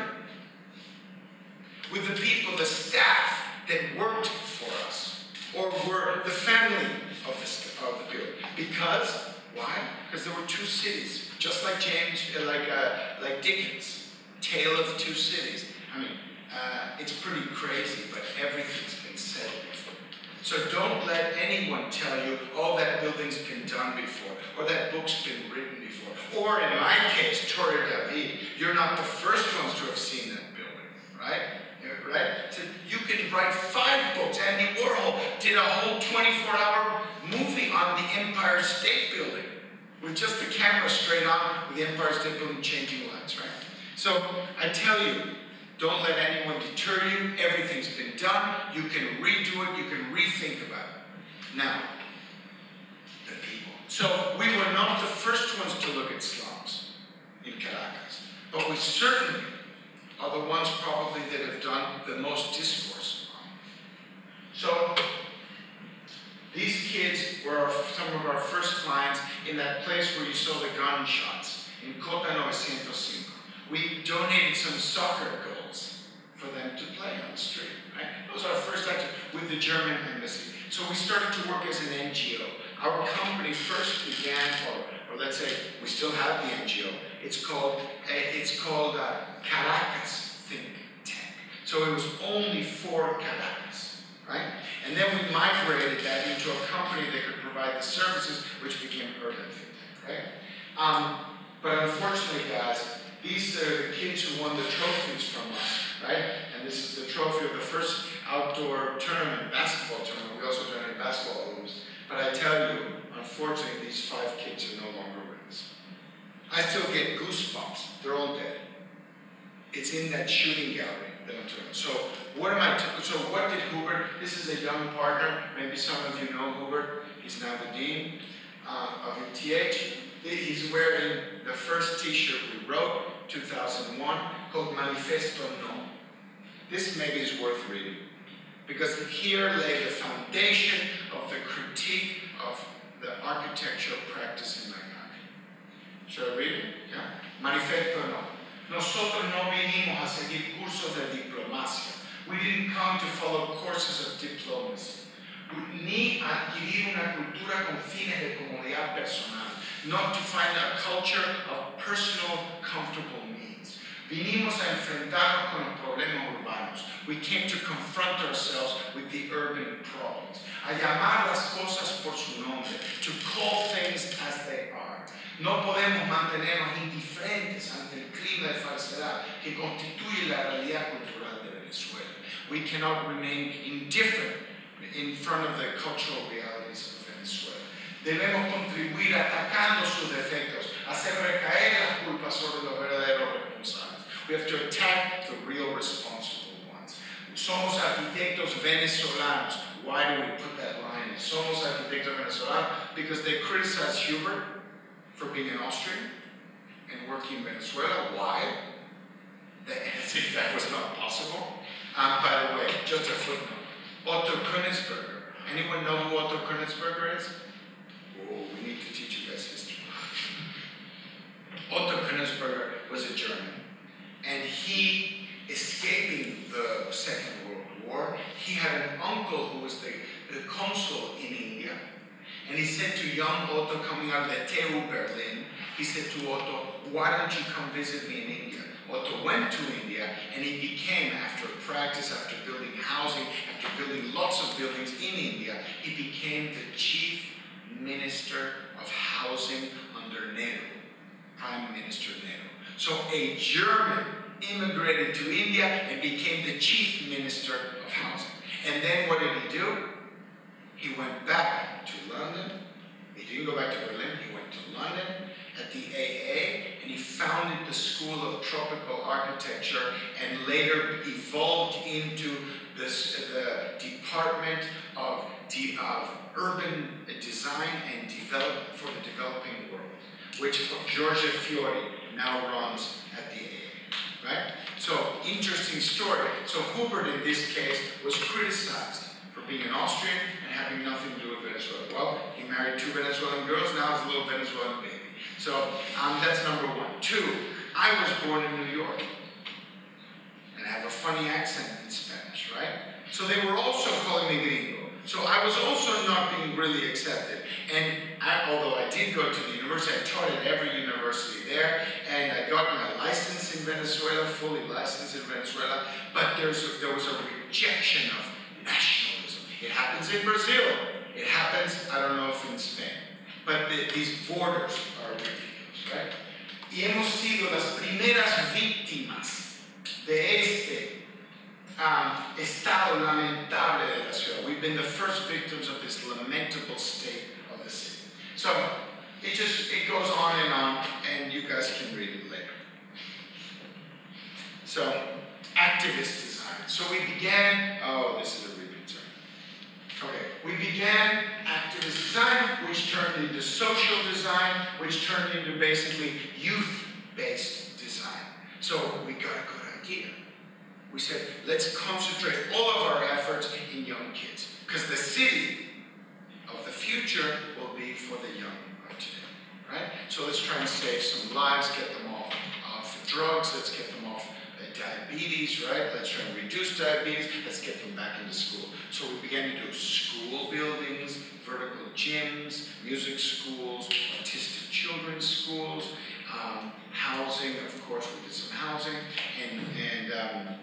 A: with the people, the staff that worked for us, or were the family of the, of the building. Because, why? Because there were two cities, just like James, uh, like, uh, like Dickens, Tale of Two Cities. I mean, uh, it's pretty crazy, but everything's been said before. So don't let anyone tell you, oh, that building's been done before, or that book's been written before. Or in my case, Torre David, you're not the first ones to have seen that building, right? Right? So you can write five books. Andy Warhol did a whole twenty-four hour movie on the Empire State Building with just the camera straight on with the Empire State Building changing lights, right? So I tell you, don't let anyone deter you. Everything's been done. You can redo it. You can rethink about it. Now, the people. So we were not the first ones to look at slums in Caracas, but we certainly are the ones probably that have done the most discourse on it. So these kids were our, some of our first clients in that place where you saw the gunshots in Cota nine oh five. We donated some soccer goals for them to play on the street, right? That was our first action with the German embassy. So we started to work as an N G O. Our company first began, or, or let's say we still have the N G O. It's called, uh, it's called uh, Caracas Think Tank. So it was only for Caracas, right? And then we migrated that into a company that could provide the services, which became Urban Think Tank, right? Um, but unfortunately, guys, these are the kids who won the trophies from us, right? And this is the trophy of the first outdoor tournament, basketball tournament. We also donated basketball hoops. But I tell you, unfortunately, these five kids are no longer with us. I still get goosebumps. They're all dead. It's in that shooting gallery that I'm talking about. So what am I? So what did Hubert? This is a young partner. Maybe some of you know Hubert. He's now the dean uh, of M T G. He's wearing the first T-shirt we wrote, two thousand one, called Manifesto No. This maybe is worth reading, because here lay the foundation of the critique of the architectural practice in my country. Should I read it? Yeah. Manifesto No. Nosotros no vinimos a seguir cursos de diplomacia. We didn't come to follow courses of diplomacy, ni adquirir una cultura con fines de comodidad personal, not to find a culture of personal, comfortable needs. Vinimos a enfrentarnos con los problemas urbanos. We came to confront ourselves with the urban problems. A llamar las cosas por su nombre, to call things as they are. No podemos mantenernos indiferentes ante el clima de falsedad que constituye la realidad cultural de Venezuela. We cannot remain indifferent in front of the cultural realities of Venezuela. Debemos contribuir atacando sus defectos, hacer recaer las culpas sobre los verdaderos responsables. We have to attack the real responsible ones. Somos arquitectos venezolanos. Why do we put that line in? Somos arquitectos venezolanos because they criticize Hubert for being an Austrian and working in Venezuela. Why? As if that was not possible. Um, by the way, just a footnote. Otto Königsberger. Anyone know who Otto Königsberger is? Oh, we need to teach you guys history. Otto Königsberger was a German, and he, escaping the Second World War, he had an uncle who was the, the consul in India, and he said to young Otto, Otto coming out of the T U Berlin, he said to Otto, why don't you come visit me in India? Otto went to India, and he became, after practice, after building housing, after building lots of buildings in India, he became the chief minister of housing under Nehru, Prime Minister Nehru. So a German immigrated to India and became the chief minister of housing. And then what did he do? He went back to London. He didn't go back to Berlin, he went to London at the A A, and he founded the School of Tropical Architecture and later evolved into this, the Department of, de, of Urban Design and Develop for the Developing World, which Giorgia Fiori now runs at the A A, right? So, interesting story. So Hubert, in this case, was criticized for being an Austrian and having nothing to do with Venezuela. Well, he married two Venezuelan girls, now has a little Venezuelan baby. So um, that's number one. Two, I was born in New York and I have a funny accent in Spanish, right? So they were also calling me gringo. So I was also not being really accepted. And I, although I did go to the university, I taught at every university there, and I got my license in Venezuela, fully licensed in Venezuela, but there's a, there was a rejection of nationalism. It happens in Brazil. It happens, I don't know if in Spain. But the, these borders are ridiculous, right? Y hemos sido las primeras víctimas de este um, estado lamentable de la ciudad. We've been the first victims of this lamentable state of the city. So it just, it goes on and on, and you guys can read it later. So, activist design. So we began, oh, this is a repeat, sorry. Okay, we began activist design, which turned into social design, which turned into basically youth-based design. So we got a good idea. We said, let's concentrate all of our efforts in young kids, because the city of the future will be for the young of today, right? So let's try and save some lives, get them off, off drugs, let's get them off diabetes, right? Let's try and reduce diabetes, let's get them back into school. So we began to do school buildings, vertical gyms, music schools, autistic children's schools, um, housing, of course we did some housing, and, and, um,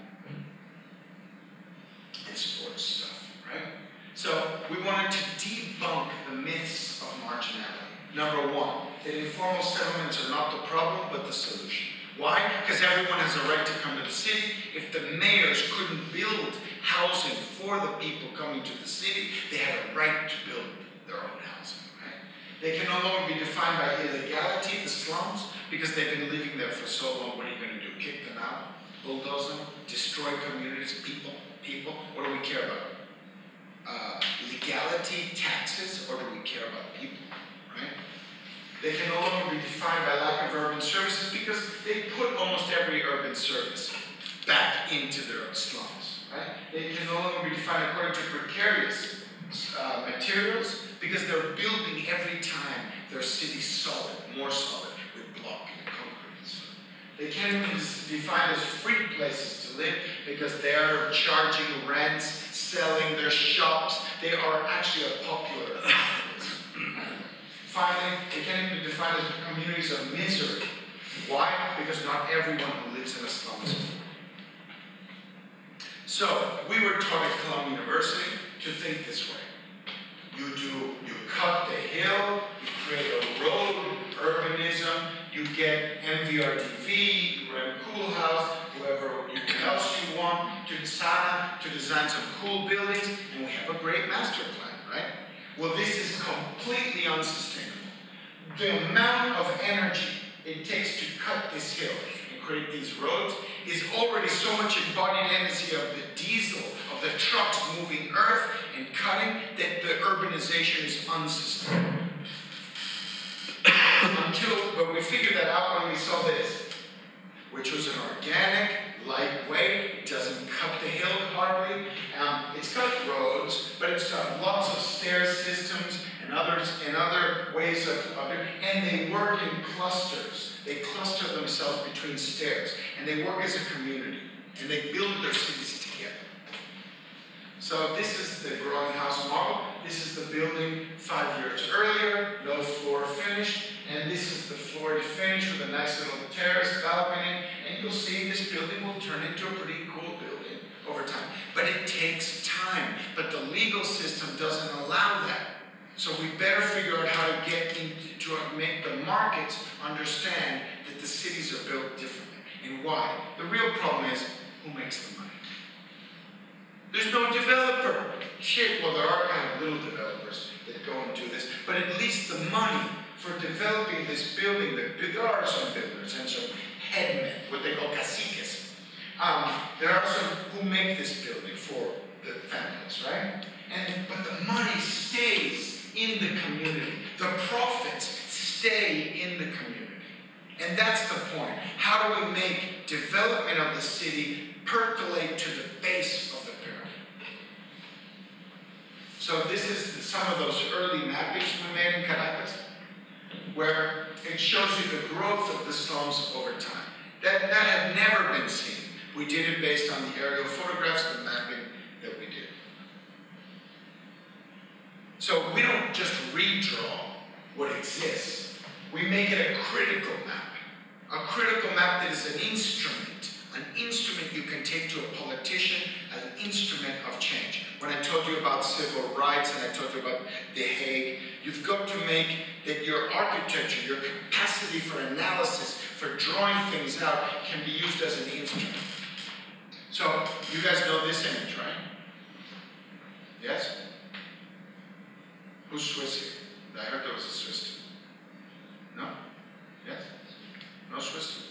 A: and sports stuff, right? So we wanted to debunk the myths of marginality. Number one, that informal settlements are not the problem, but the solution. Why? Because everyone has a right to come to the city. If the mayors couldn't build housing for the people coming to the city, they had a right to build their own housing, right? They can no longer be defined by illegality, the slums, because they've been living there for so long. What are you going to do? Kick them out? Bulldoze them? Destroy communities? People? People? What do we care about? Uh, legality, taxes, or do we care about people, right? They can no longer be defined by lack of urban services because they put almost every urban service back into their slums, right? They can no longer be defined according to precarious uh, materials because they're building every time their city solid, more solid, with block and concrete. So they can't even be defined as free places to live because they're charging rents, selling their shops. They are actually a popular Finally, they can't even be defined as communities of misery. Why? Because not everyone who lives in a slum is poor. So, we were taught at Columbia University to think this way. You do, you cut the hill, you create a road, urbanism, you get M V R T V, you rent Coolhouse, whoever else you want, to design, to design some cool buildings, and we have a great master plan, right? Well, this is completely unsustainable. The amount of energy it takes to cut this hill and create these roads is already so much embodied energy of the diesel, of the trucks moving earth and cutting, that the urbanization is unsustainable. Until, but we figured that out when we saw this, which was an organic, lightweight, it doesn't cut the hill hardly. Um, it's got roads, but it's got lots of stair systems and others and other ways of, of it, and they work in clusters. They cluster themselves between stairs, and they work as a community, and they build their cities together. So this is the growing house model. this is the building five years earlier, no floor finished, and this is the floor finished with a nice little terrace balcony, and you'll see this building will turn into a pretty cool building over time. But it takes time, but the legal system doesn't allow that. So we better figure out how to get into, to make the markets understand that the cities are built differently. And why? The real problem is, who makes the money? There's no developer. Shit, well there are kind of little developers that go and do this, but at least the money for developing this building, there are some builders and some headmen, what they call caciques. Um, there are some who make this building for the families, right? And, but the money stays in the community. The profits stay in the community. And that's the point. How do we make development of the city percolate to the base of the pyramid? So this is some of those early mappings we made in Caracas, where it shows you the growth of the slums over time. That, that had never been seen. We did it based on the aerial photographs, the mapping that we did. So we don't just redraw what exists. We make it a critical map. A critical map that is an instrument. An instrument you can take to a politician as an instrument of change. When I told you about civil rights and I told you about The Hague, you've got to make that your architecture, your capacity for analysis, for drawing things out, can be used as an instrument. So, you guys know this image, right? Yes? Who's Swiss here? I heard there was a Swiss student. No? Yes? No Swiss student?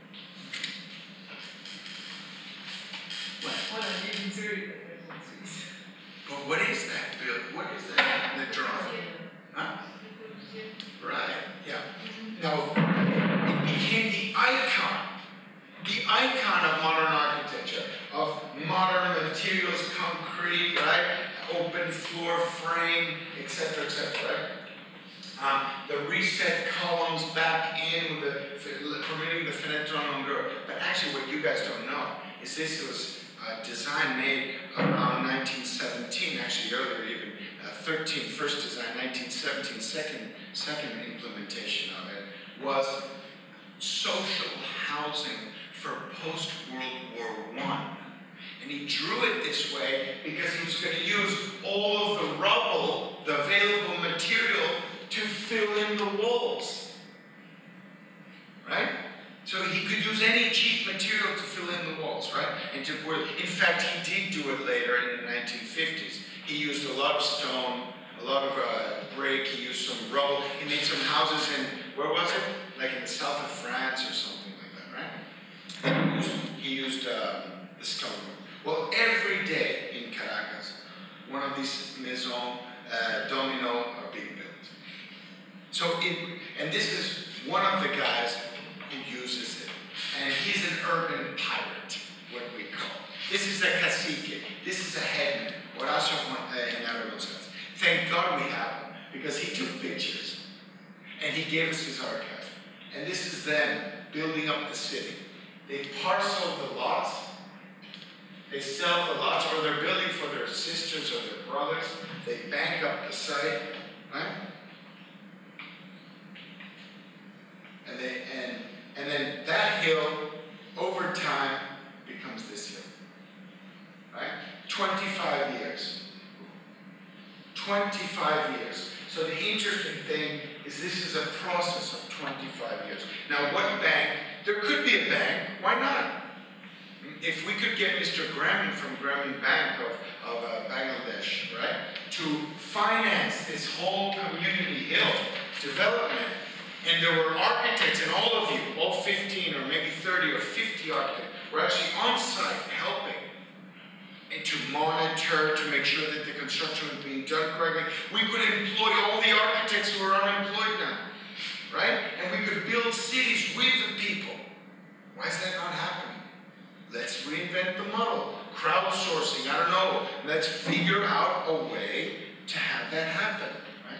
A: What?
C: Well, I live in Zurich, but there's no Swiss.
A: But what is that build? What is that? The drawing? Huh? Right, yeah. Now, it became the icon. The icon of modern architecture, of modern materials, concrete, right? Open floor frame, et cetera, et cetera, right? Um, the reset columns back in with the, permitting the fenêtre longueur. But actually what you guys don't know is this was a design made around nineteen seventeen, actually earlier even, uh, thirteen, first design, nineteen seventeen, second, second implementation of it, was social housing for post-World War One. And he drew it this way because he was going to use all of the rubble, the available material, to fill in the walls. Right? So he could use any cheap material to fill in the walls, right? And to, in fact, he did do it later in the nineteen fifties. He used a lot of stone, a lot of uh, brick, he used some rubble. He made some houses in, where was it? Like in the south of France or something like that, right? And he used, he used uh, the stone. Well, every day in Caracas, one of these maisons uh, domino are being built. So, it, and this is one of the guys who uses it. And he's an urban pirate, what we call. This is a cacique. This is a headman. Horacio Genaro Gonzalez. Thank God we have him, because he took pictures. And he gave us his archive. And this is them building up the city. They parcel the lots. They sell the lots, or they're building for their sisters or their brothers. They bank up the site, right? And they and and then that hill, over time, becomes this hill, right? Twenty-five years. Twenty-five years. So the interesting thing is this is a process of twenty-five years. Now, what bank? There could be a bank. Why not? If we could get Mister Grameen from Grameen Bank of, of uh, Bangladesh, right, to finance this whole community hill development, and there were architects, and all of you, all fifteen or maybe thirty or fifty architects, were actually on site helping and to monitor, to make sure that the construction was being done correctly. We could employ all the architects who are unemployed now, right? And we could build cities with the people. Why is that not happening? Let's reinvent the model. Crowdsourcing, I don't know. Let's figure out a way to have that happen, right?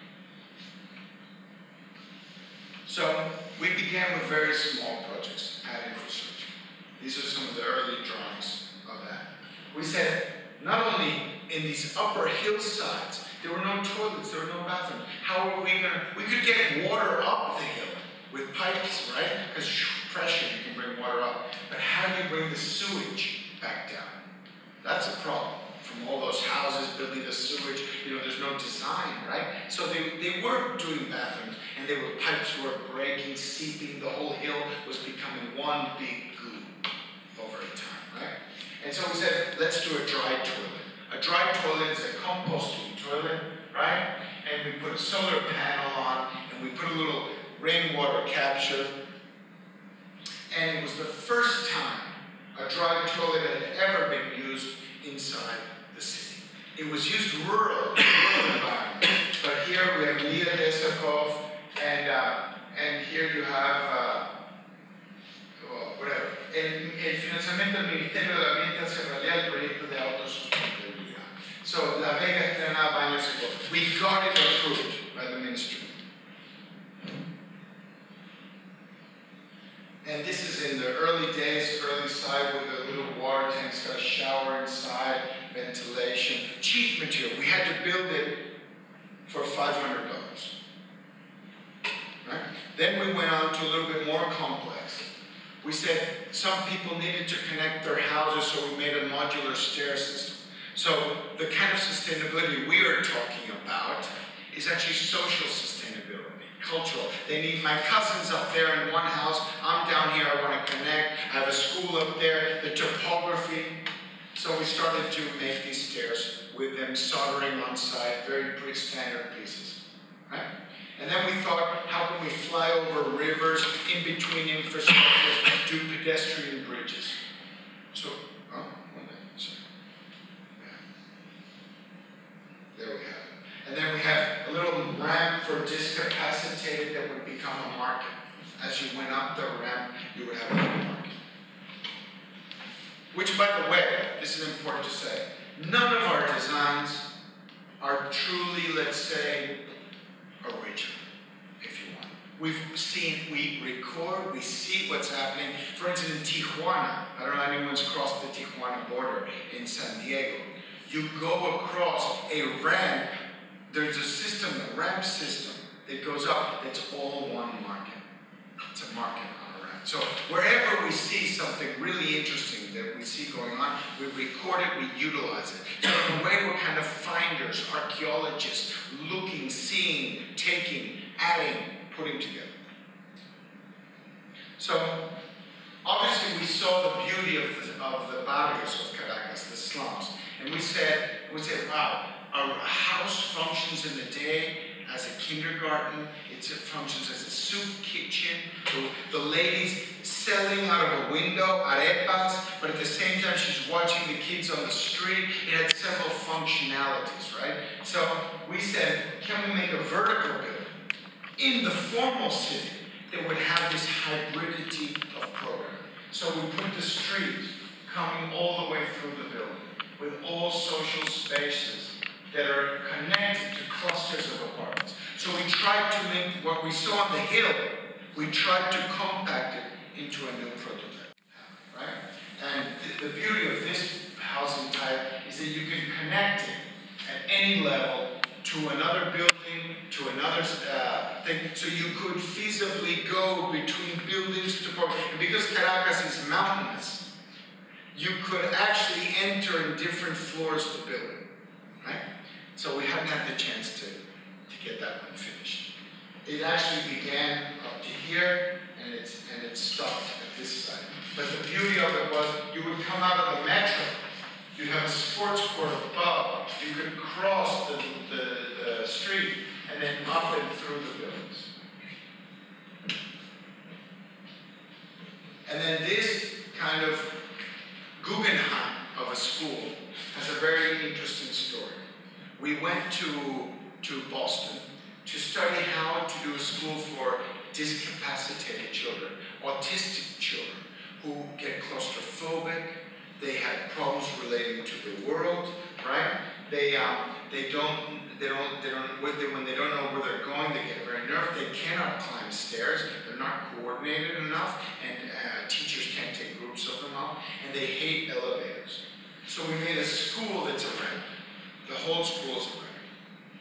A: So we began with very small projects at infrastructure. These are some of the early drawings of that. We said, not only in these upper hillsides, There were no toilets, there were no bathrooms. How were we gonna, we could get water up the hill with pipes, right? Because pressure, you can bring water up. But how do you bring the sewage back down? That's a problem. From all those houses building the sewage, you know, there's no design, right? So they, they were doing bathrooms, and they were, pipes were breaking, seeping, the whole hill was becoming one big goo over time, right? And so we said, let's do a dry toilet. A dry toilet is a composting toilet, right? And we put a solar panel on, and we put a little rainwater capture. And it was the first time a dry toilet had ever been used inside the city. It was used rural, rural environment. But here we have Leah Desakov, and uh, and here you have, uh, well, whatever. El, el financiamiento del Ministerio de Ambiente se realidad el proyecto de autosustentabilidad. So La Vega estrenaba baños ago. We got it approved by the ministry. And this is in the early days, early side with a little water tank, it's got a shower inside, ventilation, cheap material. We had to build it for five hundred dollars. Right? Then we went on to a little bit more complex. We said some people needed to connect their houses, so we made a modular stair system. So the kind of sustainability we are talking about is actually social sustainability. Cultural. They need my cousins up there in one house. I'm down here. I want to connect. I have a school up there. The topography. So we started to make these stairs with them soldering on site, very pretty standard pieces. Right? And then we thought, how can we fly over rivers in between infrastructures, do pedestrian bridges? So, oh, one minute, sorry. Yeah. There we have it. And then we have a little ramp for discapacitated that would become a market. As you went up the ramp, you would have a little market. Which, by the way, this is important to say, none of our designs are truly, let's say, original, if you want. We've seen, we record, we see what's happening. For instance, in Tijuana, I don't know if anyone's crossed the Tijuana border in San Diego. You go across a ramp. There's a system, a ramp system, that goes up, that's all one market. It's a market on a ramp. So wherever we see something really interesting that we see going on, we record it, we utilize it. So in a way, we're kind of finders, archaeologists, looking, seeing, taking, adding, putting together. So obviously we saw the beauty of the, of the barrios of Caracas, the slums, and we said, we said, wow, our house functions in the day as a kindergarten, it functions as a soup kitchen, the, the ladies selling out of a window, arepas, but at the same time she's watching the kids on the street. It had several functionalities, right? So we said, can we make a vertical building in the formal city that would have this hybridity of program? So we put the street coming all the way through the building with all social spaces that are connected to clusters of apartments. So we tried to make what we saw on the hill, we tried to compact it into a new prototype, right? And the, the beauty of this housing type is that you can connect it at any level to another building, to another uh, thing, so you could feasibly go between buildings to park. And because Caracas is mountainous, you could actually enter in different floors of the building, right? So we haven't had the chance to, to get that one finished. It actually began up to here, and it's and it stopped at this side. But the beauty of it was you would come out of the metro, you'd have a sports court above, you could cross the, the, the street, and then up and through the buildings. And then this kind of Guggenheim of a school has a very interesting story. We went to, to Boston to study how to do a school for discapacitated children, autistic children who get claustrophobic, they have problems relating to the world, right? They, um, they don't, they don't, they don't, when they, when they don't know where they're going, they get very nervous, they cannot climb stairs, they're not coordinated enough, and uh, teachers can't take groups of them up, and they hate elevators. So we made a school that's a ramp. The whole school is a ramp.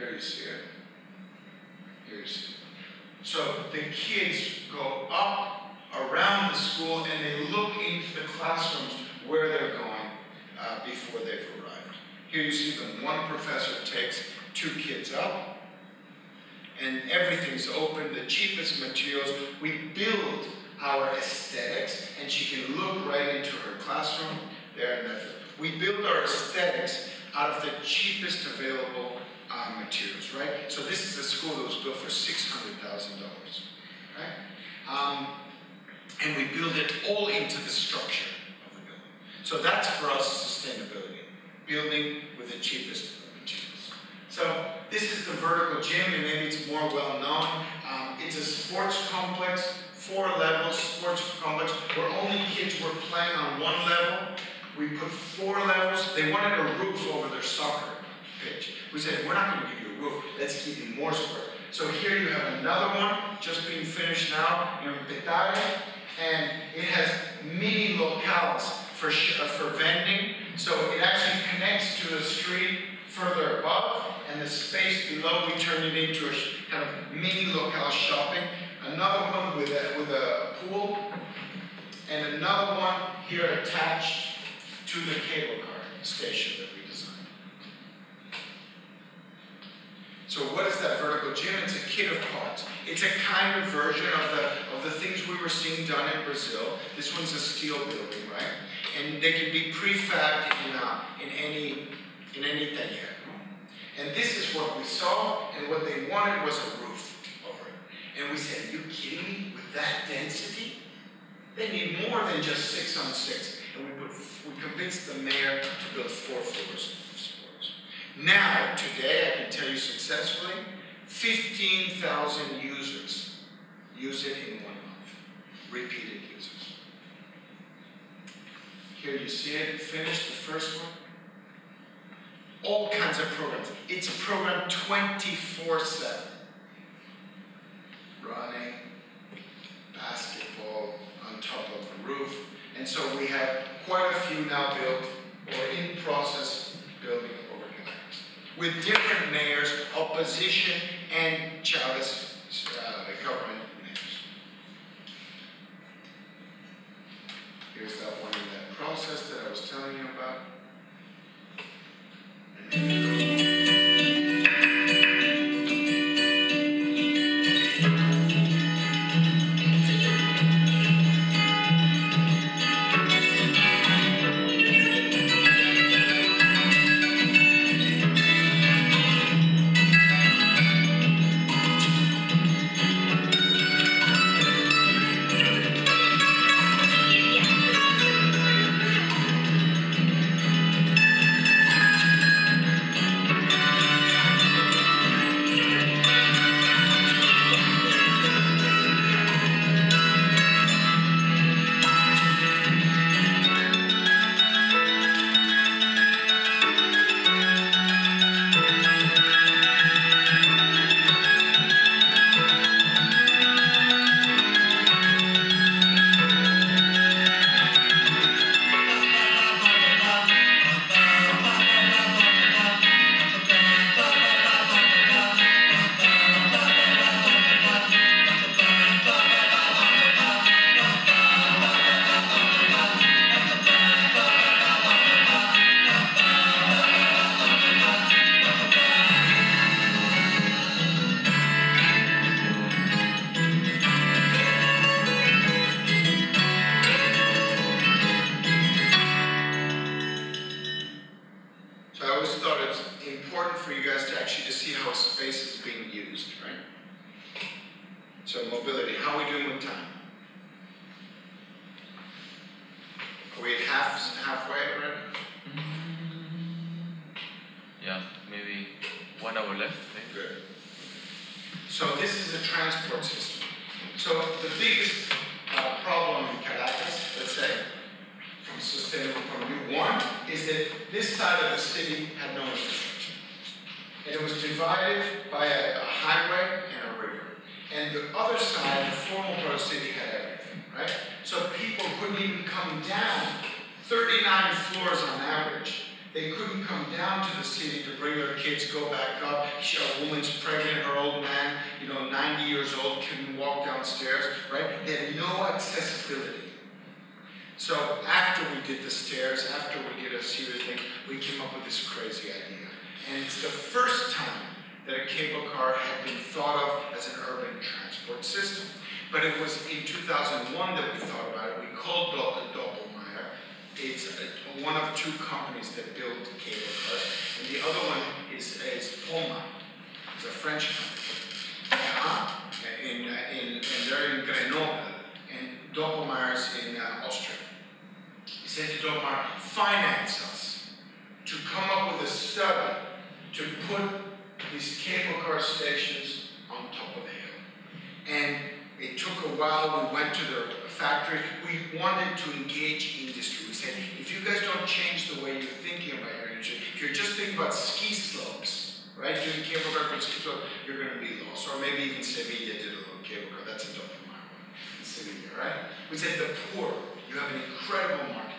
A: Here you see it. Here you see it. So the kids go up around the school and they look into the classrooms where they're going uh, before they've arrived. Here you see them. One professor takes two kids up and everything's open, the cheapest materials. We build our aesthetics and she can look right into her classroom there and there. We build our aesthetics out of the cheapest available uh, materials, right? So this is a school that was built for six hundred thousand dollars, right? Um, and we build it all into the structure of the building. So that's for us sustainability, building with the cheapest materials. So this is the vertical gym, and maybe it's more well known. Um, it's a sports complex, four levels, sports complex, where only kids were playing on one level. We put four levels. They wanted a roof over their soccer pitch. We said, we're not going to give you a roof. Let's give you more sports. So here you have another one, just being finished now in Petare, and it has mini locales for, sh uh, for vending. So it actually connects to the street further above, and the space below, we turn it into a kind of mini locale shopping. Another one with a, with a pool, and another one here attached to the cable car station that we designed. So what is that vertical gym? It's a kit of parts. It's a kind of version of the of the things we were seeing done in Brazil. This one's a steel building, right? And they can be prefabbed in uh, in any in any taller. And this is what we saw, and what they wanted was a roof over it. And we said, are you kidding me? With that density? They need more than just six on six. And we, put, we convinced the mayor to build four floors of sports. Now, today, I can tell you successfully, fifteen thousand users use it in one month. Repeated users. Here you see it, finished the first one. All kinds of programs. It's a program twenty-four seven. Running, basketball, on top of the roof. And so we have quite a few now built or in process building over Caracas. With different mayors, opposition and Chavez uh, government mayors. Here's that one in that process that I was telling you about. So mobility, how are we doing with time? Are we half, halfway already?
D: Yeah, maybe one hour left. Maybe.
A: Good. So this is a transport system. So the biggest uh, problem in Caracas, let's say, from a sustainable point of view, one is that this side of the city had no infrastructure. And it was divided by a, a highway and a river. And the other side, the formal part of the city, had everything, right? So people couldn't even come down thirty-nine floors on average They couldn't come down to the city to bring their kids, go back up. She, a woman's pregnant, her old man, you know, ninety years old, couldn't walk downstairs, right? They had no accessibility. So after we did the stairs, after we did a serious thing, we came up with this crazy idea. And it's the first time that a cable car had been thought of as an urban transport system. But it was in two thousand one that we thought about it. We called it Doppelmayr. It's a, one of two companies that build cable cars. And the other one is, is Poma. It's a French company. Uh, in, in, and they're in Grenoble. And Doppelmayr's in uh, Austria. He said to Doppelmayr, finance us to come up with a study to put these cable car stations on top of the hill. And it took a while. We went to their factory. We wanted to engage industry. We said, if you guys don't change the way you're thinking about your industry, if you're just thinking about ski slopes, right, doing cable car for ski slopes, you're going to be lost. Or maybe even Sevilla did a little cable car. That's a Doppelmayr one in Sevilla, right? We said, the poor, you have an incredible market.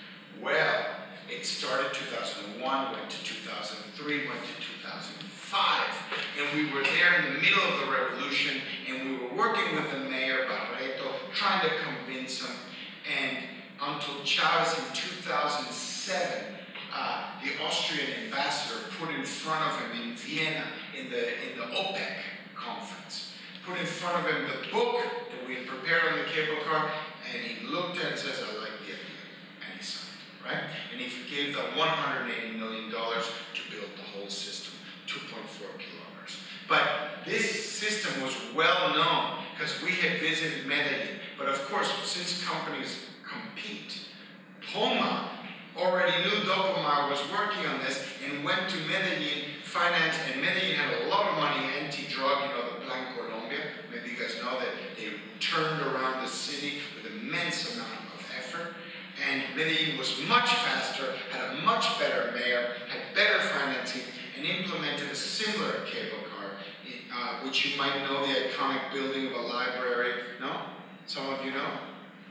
A: Well, it started two thousand one, went to two thousand three, went to two thousand five, and we were there in the middle of the revolution, and we were working with the mayor, Barreto, trying to convince him, and until Chavez in two thousand seven, uh, the Austrian ambassador put in front of him in Vienna, in the, in the OPEC conference, put in front of him the book that we had prepared on the cable car, and he looked at it and says, I like the idea, and he signed it, right? And he gave them one hundred eighty million dollars to build the whole system. two point four kilometers. But this system was well known because we had visited Medellin. But of course, since companies compete, Poma already knew Doppelmayr was working on this and went to Medellin, financed, and Medellin had a lot of money, anti-drug, you know, the Plan Columbia. Maybe you guys know that they turned around the city with immense amount of effort. And Medellin was much faster, had a much better mayor, had better financing, and implemented a similar cable car, uh, which you might know, the iconic building of a library. No? Some of you know?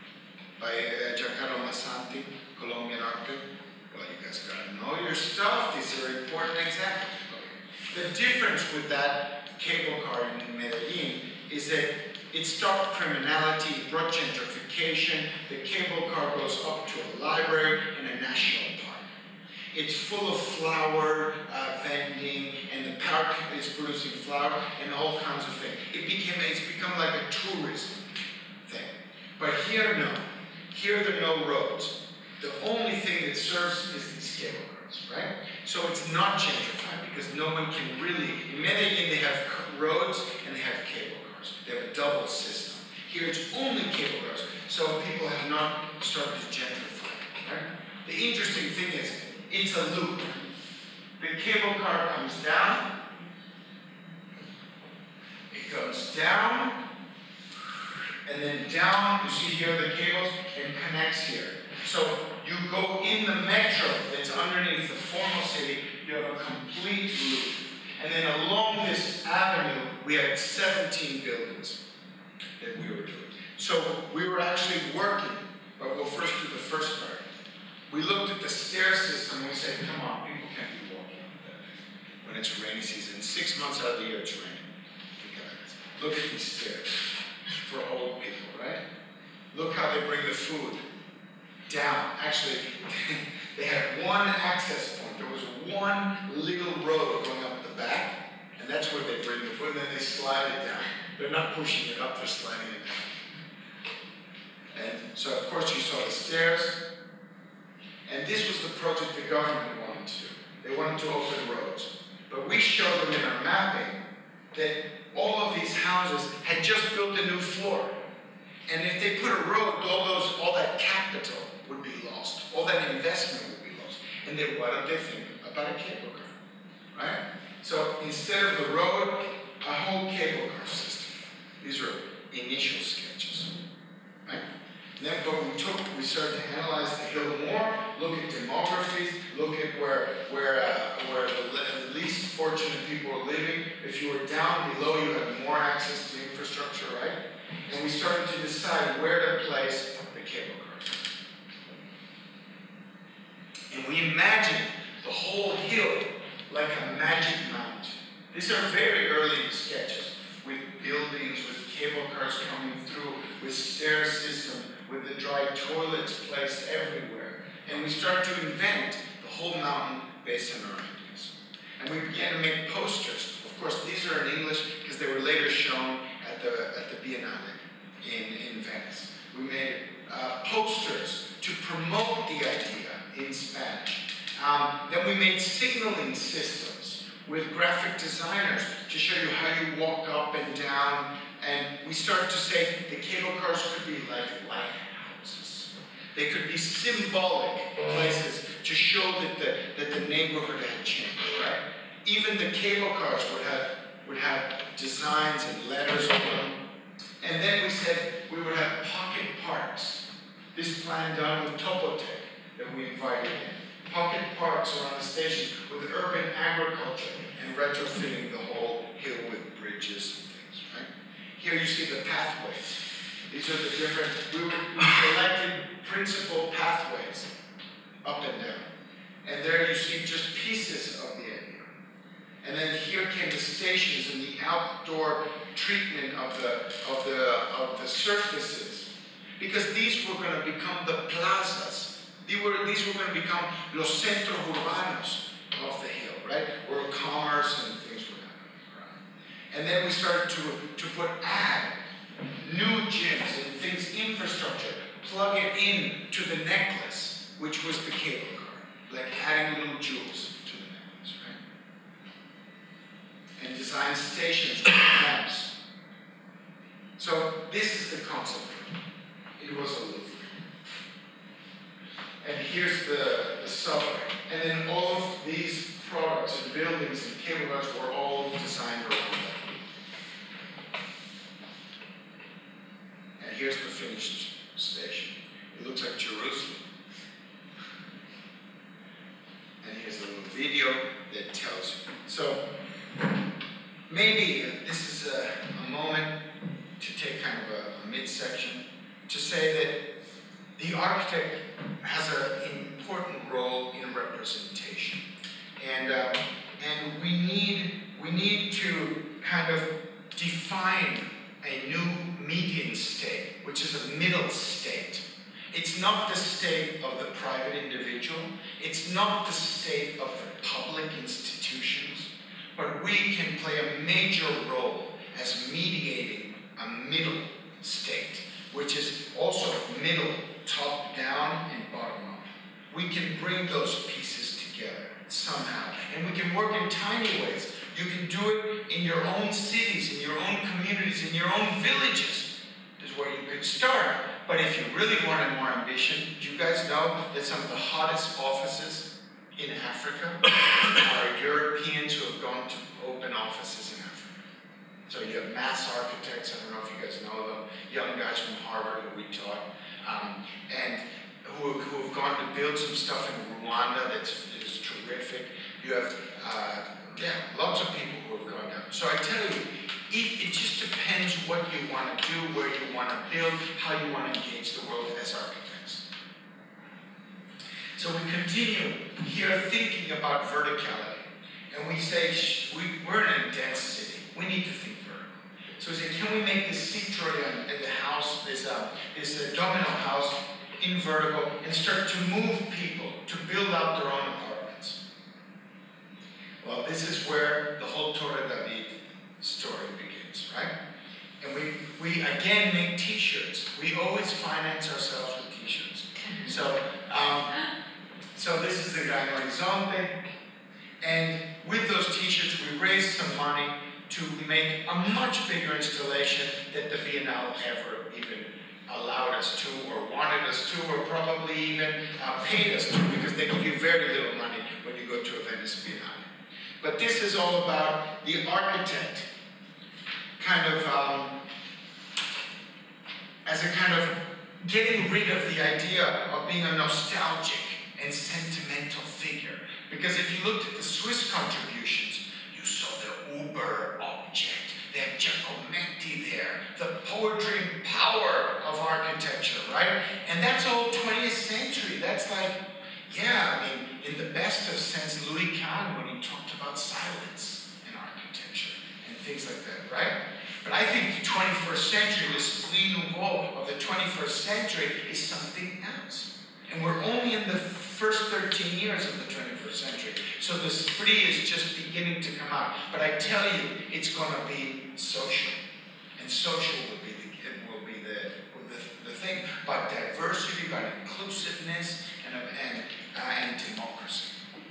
A: By uh, Giancarlo Massanti, Colombian architect. Well, you guys gotta know your stuff. These are important examples. Okay. The difference with that cable car in Medellin is that it stopped criminality, it brought gentrification. The cable car goes up to a library and a national park. It's full of flower uh, vending, and the park is producing flour and all kinds of things. It became, it's become like a tourism thing. But here, no. Here, there are no roads. The only thing that serves is these cable cars, right? So it's not gentrified because no one can really. In Medellin, they have roads and they have cable cars. They have a double system. Here, it's only cable cars. So people have not started to gentrify, right? The interesting thing is, it's a loop. The cable car comes down, it goes down, and then down, you see here the cables, and connects here. So you go in the metro that's underneath the formal city, you have a complete loop. And then along this avenue, we had seventeen buildings that we were doing. So we were actually working, but we'll first do the first part. We looked at the stair system and we said, come on, people can't be walking on that when it's rainy season. Six months out of the year it's raining. Look at these stairs for old people, right? Look how they bring the food down. Actually, they had one access point. There was one little road going up the back, and that's where they bring the food, and then they slide it down. They're not pushing it up, they're sliding it down. And so, of course, you saw the stairs. And this was the project the government wanted to do. They wanted to open roads. But we showed them in our mapping that all of these houses had just built a new floor. And if they put a road, all those, all that capital would be lost. All that investment would be lost. And then why don't they think about a cable car, right? So instead of the road, a whole cable car system. These are initial sketches, right? And then what we took, we started to analyze the hill more, look at demographies, look at where where uh, where the, the least fortunate people are living. If you were down below, you had more access to infrastructure, right? And we started to decide where to place the cable cars. And we imagined whole hill like a magic mount. These are very early sketches with buildings, with cable cars coming through, with stair system, with the dry toilets placed everywhere. And we start to invent the whole mountain based on our ideas. And we began to make posters. Of course, these are in English because they were later shown at the, at the Biennale in, in Venice. We made uh, posters to promote the idea in Spanish. Um, then we made signaling systems with graphic designers to show you how you walk up and down. And we started to say the cable cars could be like lighthouses. They could be symbolic places to show that the, that the neighborhood had changed, right? Even the cable cars would have, would have designs and letters on them. And then we said we would have pocket parks. This plan done with Topotec that we invited in. Pocket parks around the station with urban agriculture and retrofitting the whole hill with bridges and things, right? Here you see the pathways. These are the different, we, were, we selected principal pathways up and down. And there you see just pieces of the idea. And then here came the stations and the outdoor treatment of the, of the, of the surfaces. Because these were going to become the plazas. These were, these were going to become los centros urbanos of the hill, right? Where commerce and things were happening around. And then we started to, to put add new gyms and things, infrastructure, plug it in to the necklace, which was the cable car, like adding little jewels to the necklace, right? And design stations and maps. So this is the concept. It was a loop. And here's the, the subway. And then all of these products and buildings and cable cars were all designed around that loop. And here's the finished station. It looks like Jerusalem. And here's a little video that tells you. So maybe this is a, a moment to take kind of a, a midsection to say that the architect has an important role in representation, and uh, and we need we need to kind of define a new median state, which is a middle state. It's not the state of the private individual. It's not the state of the public institutions, but we can play a major role as mediating a middle state, which is also middle, top down and bottom up. We can bring those pieces together somehow, and we can work in tiny ways. You can do it in your own cities, in your own communities, in your own villages. This is where you could start. But if you really wanted more ambition, do you guys know that some of the hottest offices in Africa are Europeans who have gone to open offices in Africa? So you have mass architects, I don't know if you guys know them, young guys from Harvard who we taught, um, and who, who have gone to build some stuff in Rwanda that's is terrific. You have, uh, yeah, lots of people who have gone down. So I tell you, it, it just depends what you want to do, where you want to build, how you want to engage the world as architects. So we continue here thinking about verticality. And we say, we, we're in a dense city. We need to think vertical. So we say, can we make this citoyen at the house, this, uh, this uh, domino house, in vertical, and start to move people to build out their own apartments? Well, this is where the whole Torre David story begins, right? And we, we again make t-shirts. We always finance ourselves with t-shirts. So, um, so this is the Gran Horizonte. And with those t-shirts, we raised some money to make a much bigger installation that the Biennale ever even allowed us to, or wanted us to, or probably even uh, paid us to, because they give you very little money when you go to a Venice Biennale. But this is all about the architect kind of, um, as a kind of getting rid of the idea of being a nostalgic and sentimental figure. Because if you looked at the Swiss contributions, you saw the uber object. They had Giacometti there, the poetry and power of architecture, right? And that's all twentieth century. That's like, yeah, I mean, in the best of sense, Louis right? But I think the twenty-first century, the Esprit Nouveau of the twenty-first century is something else. And we're only in the first thirteen years of the twenty-first century. So the Esprit is just beginning to come out. But I tell you, it's going to be social. And social will be the, will be the, the, the thing about diversity, about inclusiveness, and, and, uh, and democracy.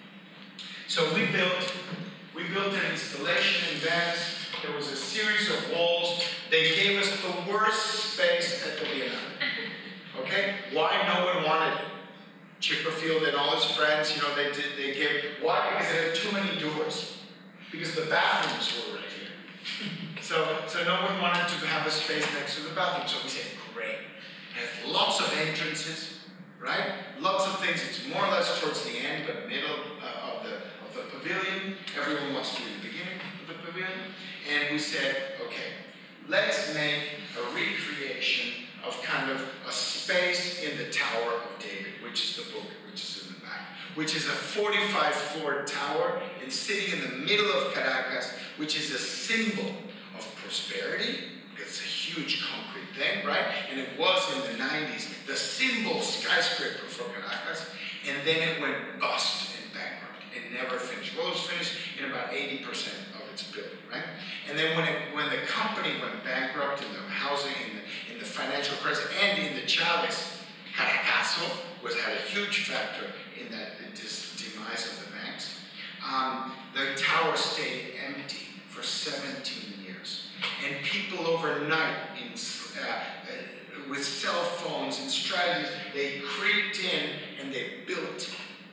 A: So we built, we built an installation in Venice. There was a series of walls. They gave us the worst space at the Biennale. Okay? Why no one wanted it? Chipperfield and all his friends, you know, they did, they gave, why? Because they had too many doors. Because the bathrooms were right here. So, so no one wanted to have a space next to the bathroom. So we said, great. It has lots of entrances, right? Lots of things. It's more or less towards the end, but middle uh, of, the, of the pavilion. Everyone wants to be in the beginning of the pavilion. And we said, okay, let's make a recreation of kind of a space in the Tower of David, which is the book, which is in the back, which is a forty-five floor tower and sitting in the middle of Caracas, which is a symbol of prosperity. It's a huge concrete thing, right? And it was in the nineties, the symbol skyscraper for Caracas, and then it went bust and bankrupt and never finished. Well, it was finished in about eighty percent of its building, right? And then when, it, when the company went bankrupt in the housing, in the, in the financial crisis, and in the Chavez, Caracas was had a huge factor in that this demise of the banks. Um, the tower stayed empty for seventeen years. And people overnight, in, uh, uh, with cell phones and strategies, they creeped in and they built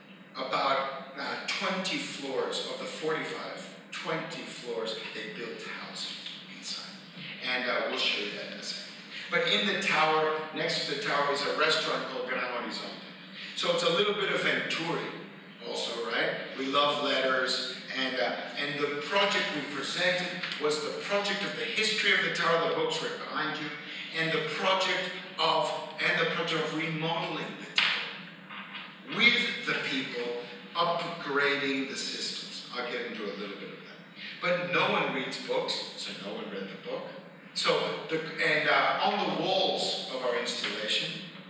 A: about uh, twenty floors of the forty-five, twenty floors, they built houses inside. And uh, we'll show you that in a second. But in the tower, next to the tower, is a restaurant called Gran Horizonte. So it's a little bit of Venturi also, right? We love letters. And, uh, and the project we presented was the project of the history of the tower, the books right behind you, and the project of, and the project of remodeling the tower with the people, upgrading the systems. I'll get into a little bit of that. But no one reads books, so no one read the book. So, the, and uh, on the walls of our installation,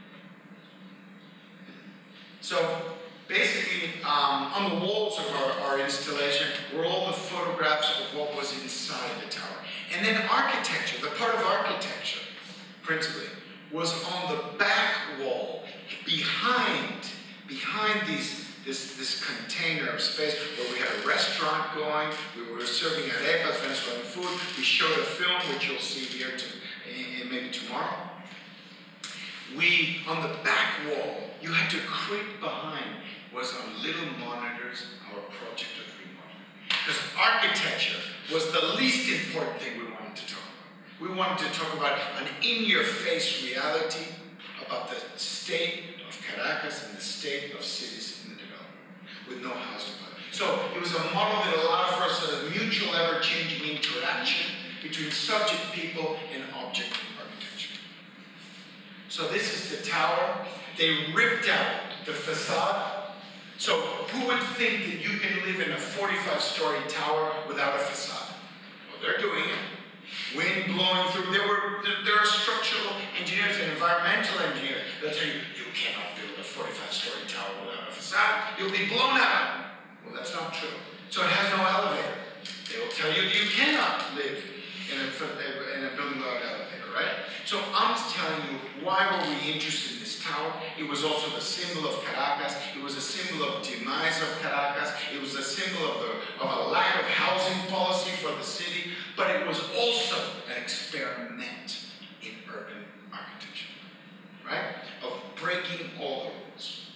A: so basically, um, on the walls of our, our installation were all the photographs of what was inside the tower. And then architecture, the part of architecture, principally, was on the back wall, behind, behind these, this, this container of space where we had a restaurant going, we were serving arepas, Venezuelan food, we showed a film, which you'll see here to, in, in maybe tomorrow. We, on the back wall, you had to creep behind, was on little monitors, our project of remodeling. Because architecture was the least important thing we wanted to talk about. We wanted to talk about an in-your-face reality about the state of Caracas and the state of cities in the development, with no house development. So it was a model that allowed for us a mutual ever-changing interaction between subject people and object architecture. So this is the tower. They ripped out the facade. So who would think that you can live in a forty-five story tower without a facade? Well, they're doing it. Wind blowing through. There were there are structural engineers and environmental engineers. They'll tell you, you cannot build a forty-five story tower without a facade. You'll be blown out. Well, that's not true. So it has no elevator. They will tell you that you cannot live in a, in a building without an elevator, right? So I'm telling you, why were we interested in this tower? It was also the symbol of Caracas. It was a symbol of demise of Caracas. It was a symbol of, the, of a lack of housing policy for the city. But it was also an experiment in urban architecture, right? Of breaking all the rules.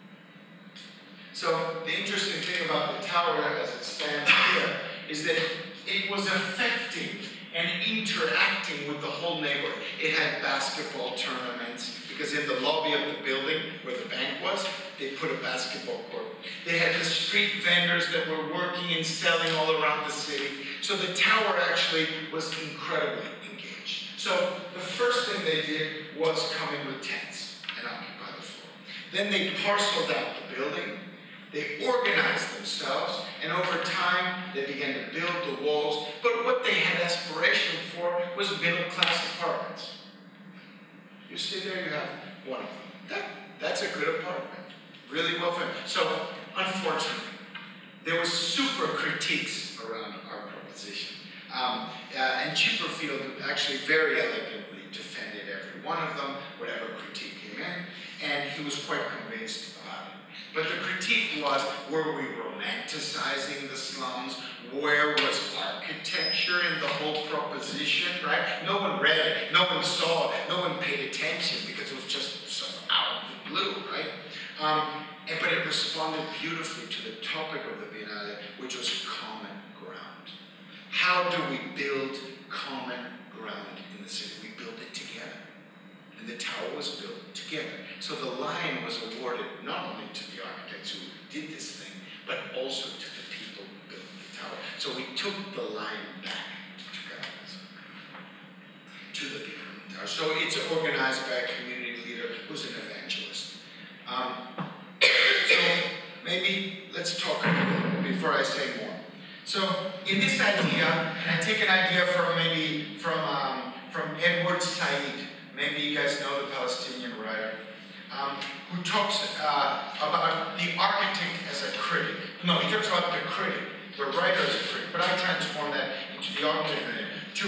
A: So the interesting thing about the tower as it stands here is that it was affecting and interacting with the whole neighborhood. It had basketball tournaments, because in the lobby of the building where the bank was, they put a basketball court. They had the street vendors that were working and selling all around the city. So the tower actually was incredibly engaged. So the first thing they did was come in with tents and occupy the floor. Then they parceled out the building. They organized themselves, and over time, they began to build the walls. But what they had aspiration for was middle-class apartments. You see there, you have one of them. That, that's a good apartment, really well finished. So, unfortunately, there were super critiques around our proposition. Um, uh, and Chipperfield actually very elegantly defended every one of them, whatever critique came in, and he was quite convinced about it. But the critique was, were we romanticizing the slums? Where was architecture in the whole proposition, right? No one read it, no one saw it, no one paid attention because it was just so out of the blue, right? Um, and, but it responded beautifully to the topic of the Biennale, which was common ground. How do we build common ground in the city? We build it together. And the tower was built together. So the line was awarded not only to the architects who did this thing, but also to the people who built the tower. So we took the line back to Caracas, to the people in the tower. So it's organized by a community leader who's an evangelist. Um, so maybe let's talk before I say more. So in this idea, and I take an idea from maybe from um, from Edward Said. Maybe you guys know the Palestinian writer, um, who talks uh, about the architect as a critic. No, he talks about the critic, the writer as a critic, but I transform that into the architect to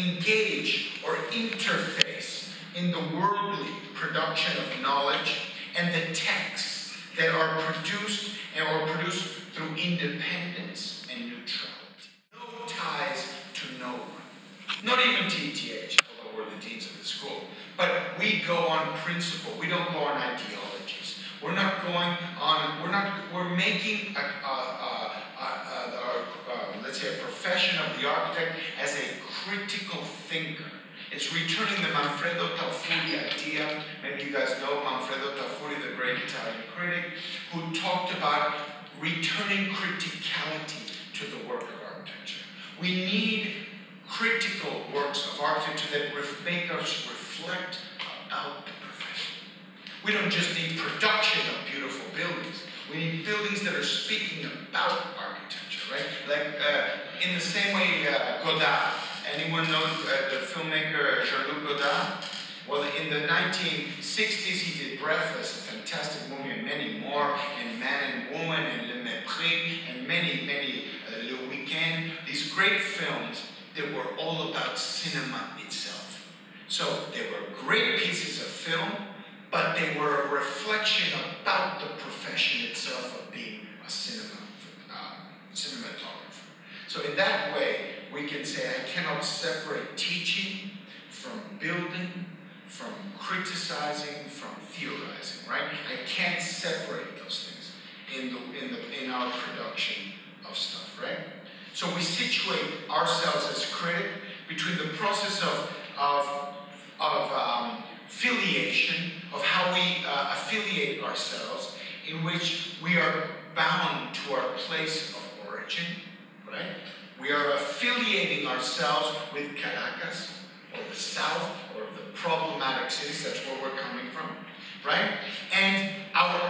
A: engage or interface in the worldly production of knowledge and the texts that are produced and are produced through independence and neutrality. No ties to no one, not even T T H. We're the deans of the school. But we go on principle. We don't go on ideologies. We're not going on, we're not, we're making a, a, a, a, a, a, a let's say a profession of the architect as a critical thinker. It's returning the Manfredo Taufuri idea. Maybe you guys know Manfredo Taufuri, the great Italian critic, who talked about returning criticality to the work of architecture. We need critical works of architecture that make us reflect about the profession. We don't just need production of beautiful buildings. We need buildings that are speaking about architecture, right? Like, uh, in the same way, uh, Godard. Anyone know uh, the filmmaker Jean-Luc Godard? Well, in the nineteen sixties, he did Breathless, a fantastic movie, and many more, and Man and Woman, and Le Mépris, and many, many, uh, Le Weekend. These great films that were all about cinema itself. So they were great pieces of film, but they were a reflection about the profession itself of being a cinema, uh, cinematographer. So in that way, we can say I cannot separate teaching from building, from criticizing, from theorizing, right? I can't separate those things in, the, in, the, in our production of stuff, right? So we situate ourselves as critic between the process of, of, of um, filiation, of how we uh, affiliate ourselves, in which we are bound to our place of origin, right? We are affiliating ourselves with Caracas, or the South, or the problematic cities, that's where we're coming from, right? And our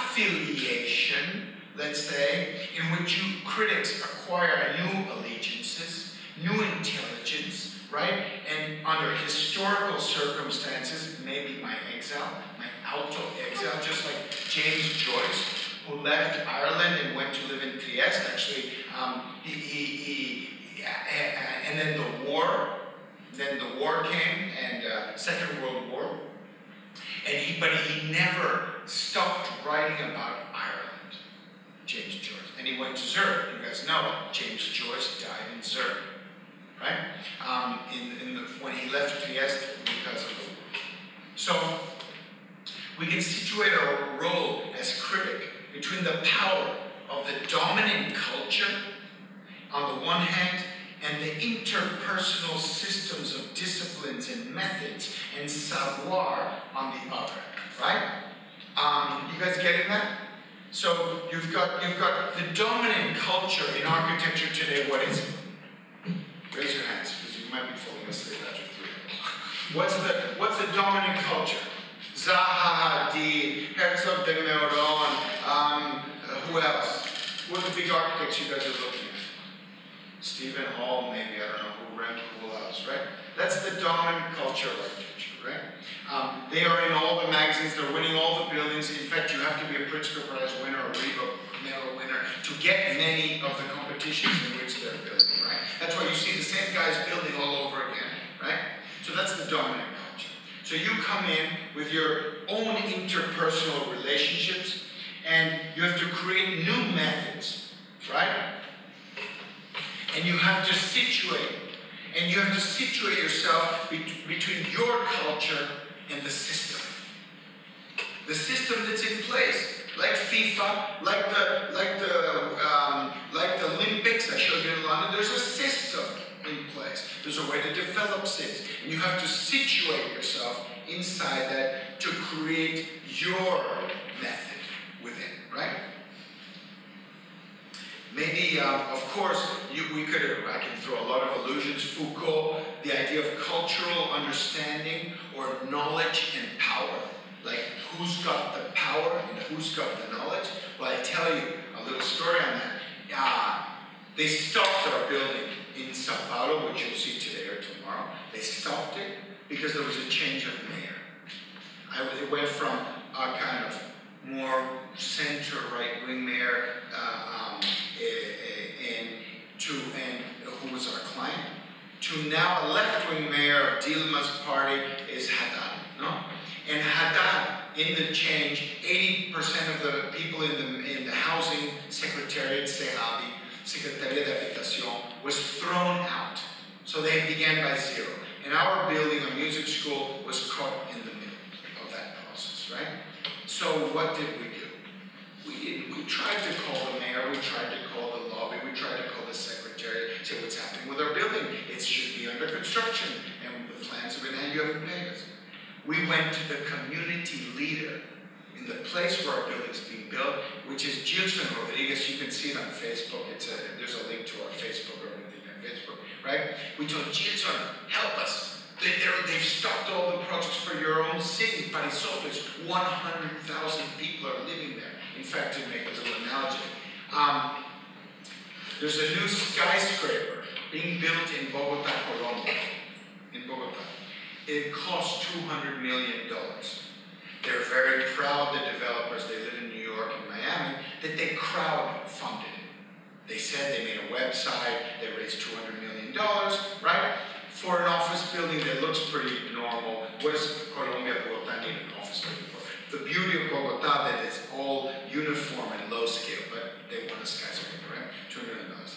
A: affiliation, let's say, in which you critics acquire new allegiances, new intelligence, right? And under historical circumstances, maybe my exile, my auto-exile, just like James Joyce, who left Ireland and went to live in Trieste. Actually, um, he, he, he, and then the war, then the war came, and uh, Second World War, and he, but he never stopped writing about Ireland, James Joyce, and he went to Zurich. You guys know James Joyce died in Zurich, right? Um, in, in the, when he left Trieste because of the war. So we can situate our role as critic between the power of the dominant culture on the one hand and the interpersonal systems of disciplines and methods and savoir on the other, right? Um, you guys getting that? So you've got you've got the dominant culture in architecture today. What is it? Raise your hands because you might be falling asleep after three. What's the what's the dominant culture? Zaha Hadid, Herzog de Meuron, um, Who else? Who are the big architects you guys are looking at? Stephen Hall, maybe, I don't know who, Rem, who else, right? That's the dominant culture of architecture, right? Um, they are in all the magazines, they're winning all the buildings. In fact, you have to be a Pritzker Prize winner or Riva Medal winner to get many of the competitions in which they're building, right? That's why you see the same guys building all over again, right? So that's the dominant culture. So you come in with your own interpersonal relationships and you have to create new methods, right? And you have to situate, and you have to situate yourself be between your culture and the system. The system that's in place, like FIFA, like the like the um, like the Olympics I showed you in London. There's a system in place. There's a way to develop cities, and you have to situate yourself inside that to create your method within, right? Maybe, um, of course, you, we could, I can throw a lot of allusions. Foucault, the idea of cultural understanding or knowledge and power. Like, who's got the power and who's got the knowledge? Well, I tell you a little story on that. Uh, they stopped our building in Sao Paulo, which you'll see today or tomorrow. They stopped it because there was a change of mayor. I, it went from a kind of more center right-wing mayor uh, um, and to and who was our client, to now a left-wing mayor of Dilma's party is Haddad, no? And Haddad, in the change, eighty percent of the people in the in the housing secretariat, SEHABI, Secretaría de Habitación, was thrown out. So they began by zero. And our building, a music school, was caught in the middle of that process, right? So what did we do? We did, we tried to call the mayor, we tried to call the lobby, we tried to call the secretary, say what's happening with our building. It should be under construction, and the plans have been, and you haven't paid us. We went to the community leader in the place where our building's being built, which is Gilson Rodriguez. You can see it on Facebook. It's a, there's a link to our Facebook or anything on Facebook, right? We told Gilson, help us. They, they've stopped all the projects for your own city, Parisópolis. one hundred thousand people are living there. In fact, to make a little analogy, um, there's a new skyscraper being built in Bogota, Colombia. In Bogota. It cost two hundred million dollars. They're very proud, the developers, they live in New York and Miami, that they crowdfunded it. They said they made a website, they raised two hundred million dollars, right? For an office building that looks pretty normal. What does Colombia, Bogota need an office building for? The beauty of Bogota that is all uniform and low scale, but they want a skyscraper, right? two hundred million dollars.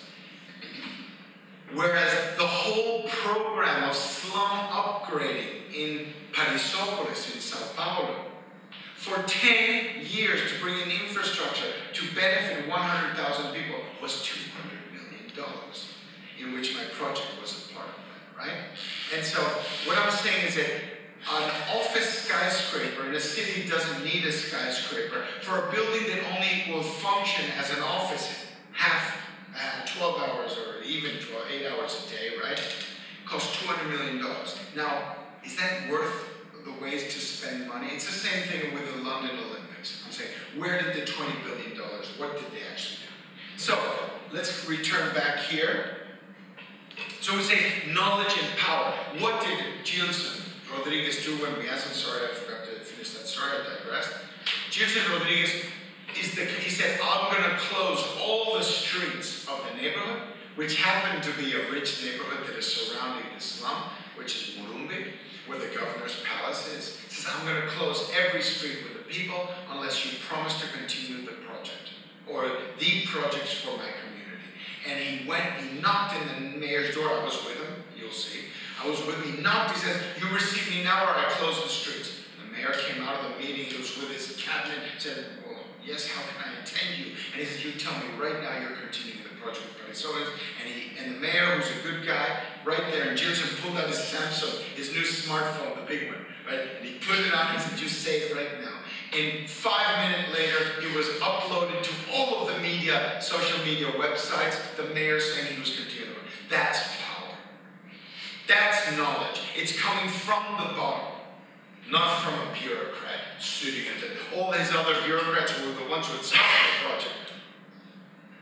A: Whereas the whole program of slum upgrading in Parisópolis, in Sao Paulo, for ten years to bring in infrastructure to benefit one hundred thousand people was two hundred million dollars, in which my project was a part of that, right? And so what I'm saying is that an office skyscraper in a city doesn't need a skyscraper for a building that only will function as an office half, uh, twelve hours or even twelve, eight hours a day, right? Costs two hundred million dollars. Now, is that worth the ways to spend money? It's the same thing with the London Olympics. I'm saying, where did the twenty billion dollars, what did they actually do? So, let's return back here. So we say knowledge and power. What did Gilson Rodriguez do when we asked him? Sorry, I forgot to finish that story, I digressed. Gilson Rodriguez, is the, he said, I'm going to close all the streets of the neighborhood, which happened to be a rich neighborhood that is surrounding the slum, which is Morumbi, where the governor's palace is. He says, I'm going to close every street with the people unless you promise to continue the project, or the projects for my community. And he went, he knocked in the mayor's door. I was with him, you'll see. I was with him, he knocked, he says, you receive me now or I close the streets. The mayor came out of the meeting, he was with his cabinet, said, well, yes, how can I attend you? And he says, you tell me right now you're continuing the project with Parisópolis. And he, and the mayor, who's a good guy, right there, and Gilson pulled out his Samsung, his new smartphone, the big one, right? And he put it on and said, you say it right now. And five minutes later, it was uploaded to all of the media, social media websites, the mayor saying he was continuing. That's power. That's knowledge. It's coming from the bottom, not from a bureaucrat sitting at the, all these other bureaucrats were the ones who had started the project.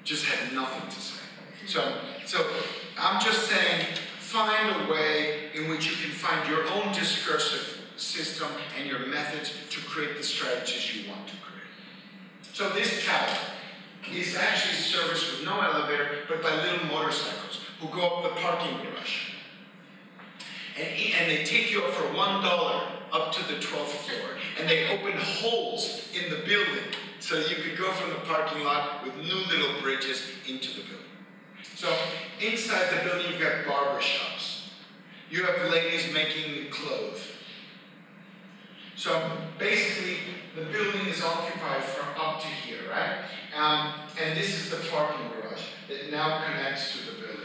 A: just had nothing to say. So, so I'm just saying, find a way in which you can find your own discursive system and your methods to create the strategies you want to create. So this tower is actually serviced with no elevator, but by little motorcycles who go up the parking garage. And, and they take you up for one dollar up to the twelfth floor. And they open holes in the building so you could go from the parking lot with new little bridges into the building. So inside the building, you've got barber shops. You have ladies making clothes. So basically, the building is occupied from up to here, right? Um, and this is the parking garage that now connects to the building.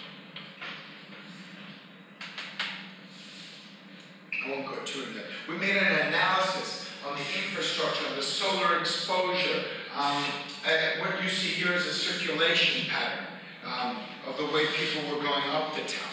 A: I won't go too in there. We made an analysis on the infrastructure, on the solar exposure. Um, uh, what you see here is a circulation pattern um, of the way people were going up the tower.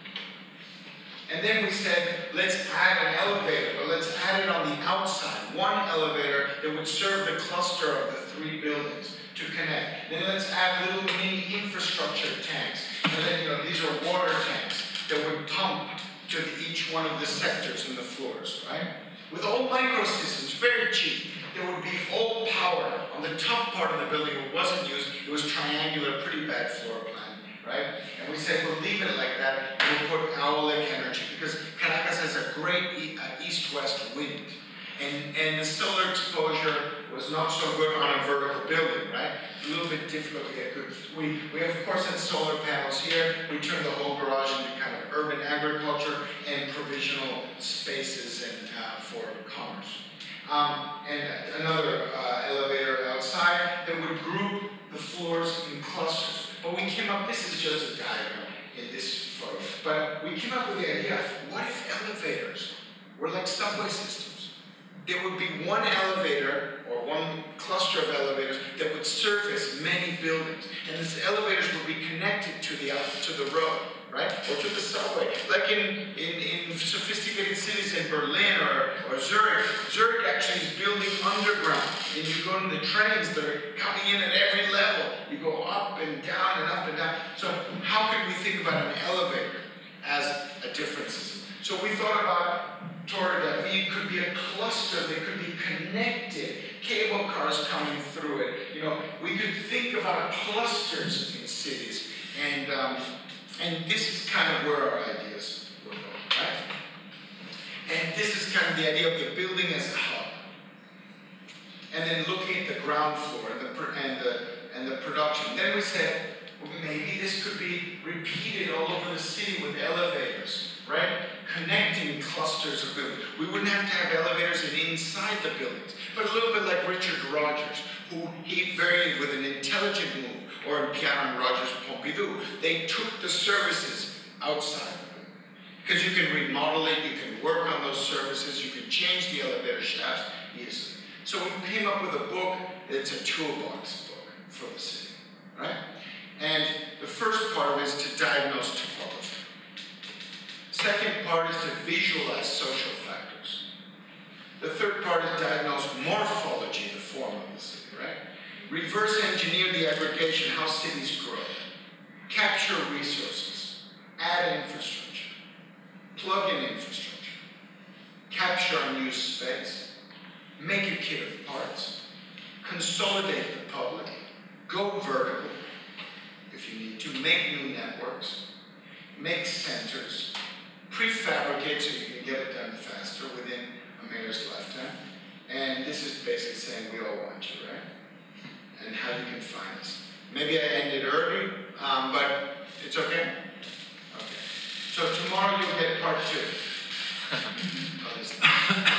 A: And then we said, let's add an elevator, but let's add it on the outside. One elevator that would serve the cluster of the three buildings to connect. Then let's add little mini infrastructure tanks. And then, you know, these are water tanks that would pump to each one of the sectors and the floors, right? With all microsystems, very cheap. There would be all power on the top part of the building. It wasn't used. It was triangular, pretty bad floor plan, right? And we said, we'll leave it like that, and we'll put owlic energy, because Caracas has a great e uh, east-west wind. And, and the solar exposure was not so good on a vertical building, right? A little bit difficult to get good. We, we of course had solar panels here. We turned the whole garage into kind of urban agriculture and provisional spaces and, uh, for commerce. Um, and another uh, elevator outside that would group the floors in clusters. But we came up, this is just a diagram in this photo, but we came up with the idea, what if elevators were like subway systems? There would be one elevator or one cluster of elevators that would service many buildings. And these elevators would be connected to the, to the road, right? Or to the subway. Like in, in, in sophisticated cities in Berlin or, or Zurich. Zurich actually is building underground. And you go to the trains that are coming in at every level. You go up and down and up and down. So how could we think about an elevator as a different system? So we thought about toward that it could be a cluster that could be connected, cable cars coming through it. You know, we could think about clusters in cities, and um, and this is kind of where our ideas were going, right? And this is kind of the idea of the building as a hub, and then looking at the ground floor and the and the and the production. Then we said, well, maybe this could be repeated all over the city with elevators, right? Connecting clusters of buildings. We wouldn't have to have elevators in inside the buildings, but a little bit like Richard Rogers, who he varied with an intelligent move, or Pierre and Rogers Pompidou. They took the services outside the building. Because you can remodel it, you can work on those services, you can change the elevator shafts easily. So we came up with a book that's a toolbox book for the city, right? And the first part of it is to diagnose topography. Second part is to visualize social factors. The third part is diagnose morphology, the form of the city, right? Reverse engineer the aggregation, how cities grow. Capture resources. Add infrastructure. Plug in infrastructure. Capture unused space. Make a kit of parts. Consolidate the public. Go vertical, if you need to. Make new networks. Make centers. Prefabricate so you can get it done faster within a mayor's lifetime. And this is basically saying we all want you, right? And how you can find us. Maybe I ended early, um, but it's okay. Okay. So tomorrow you'll get part two of this.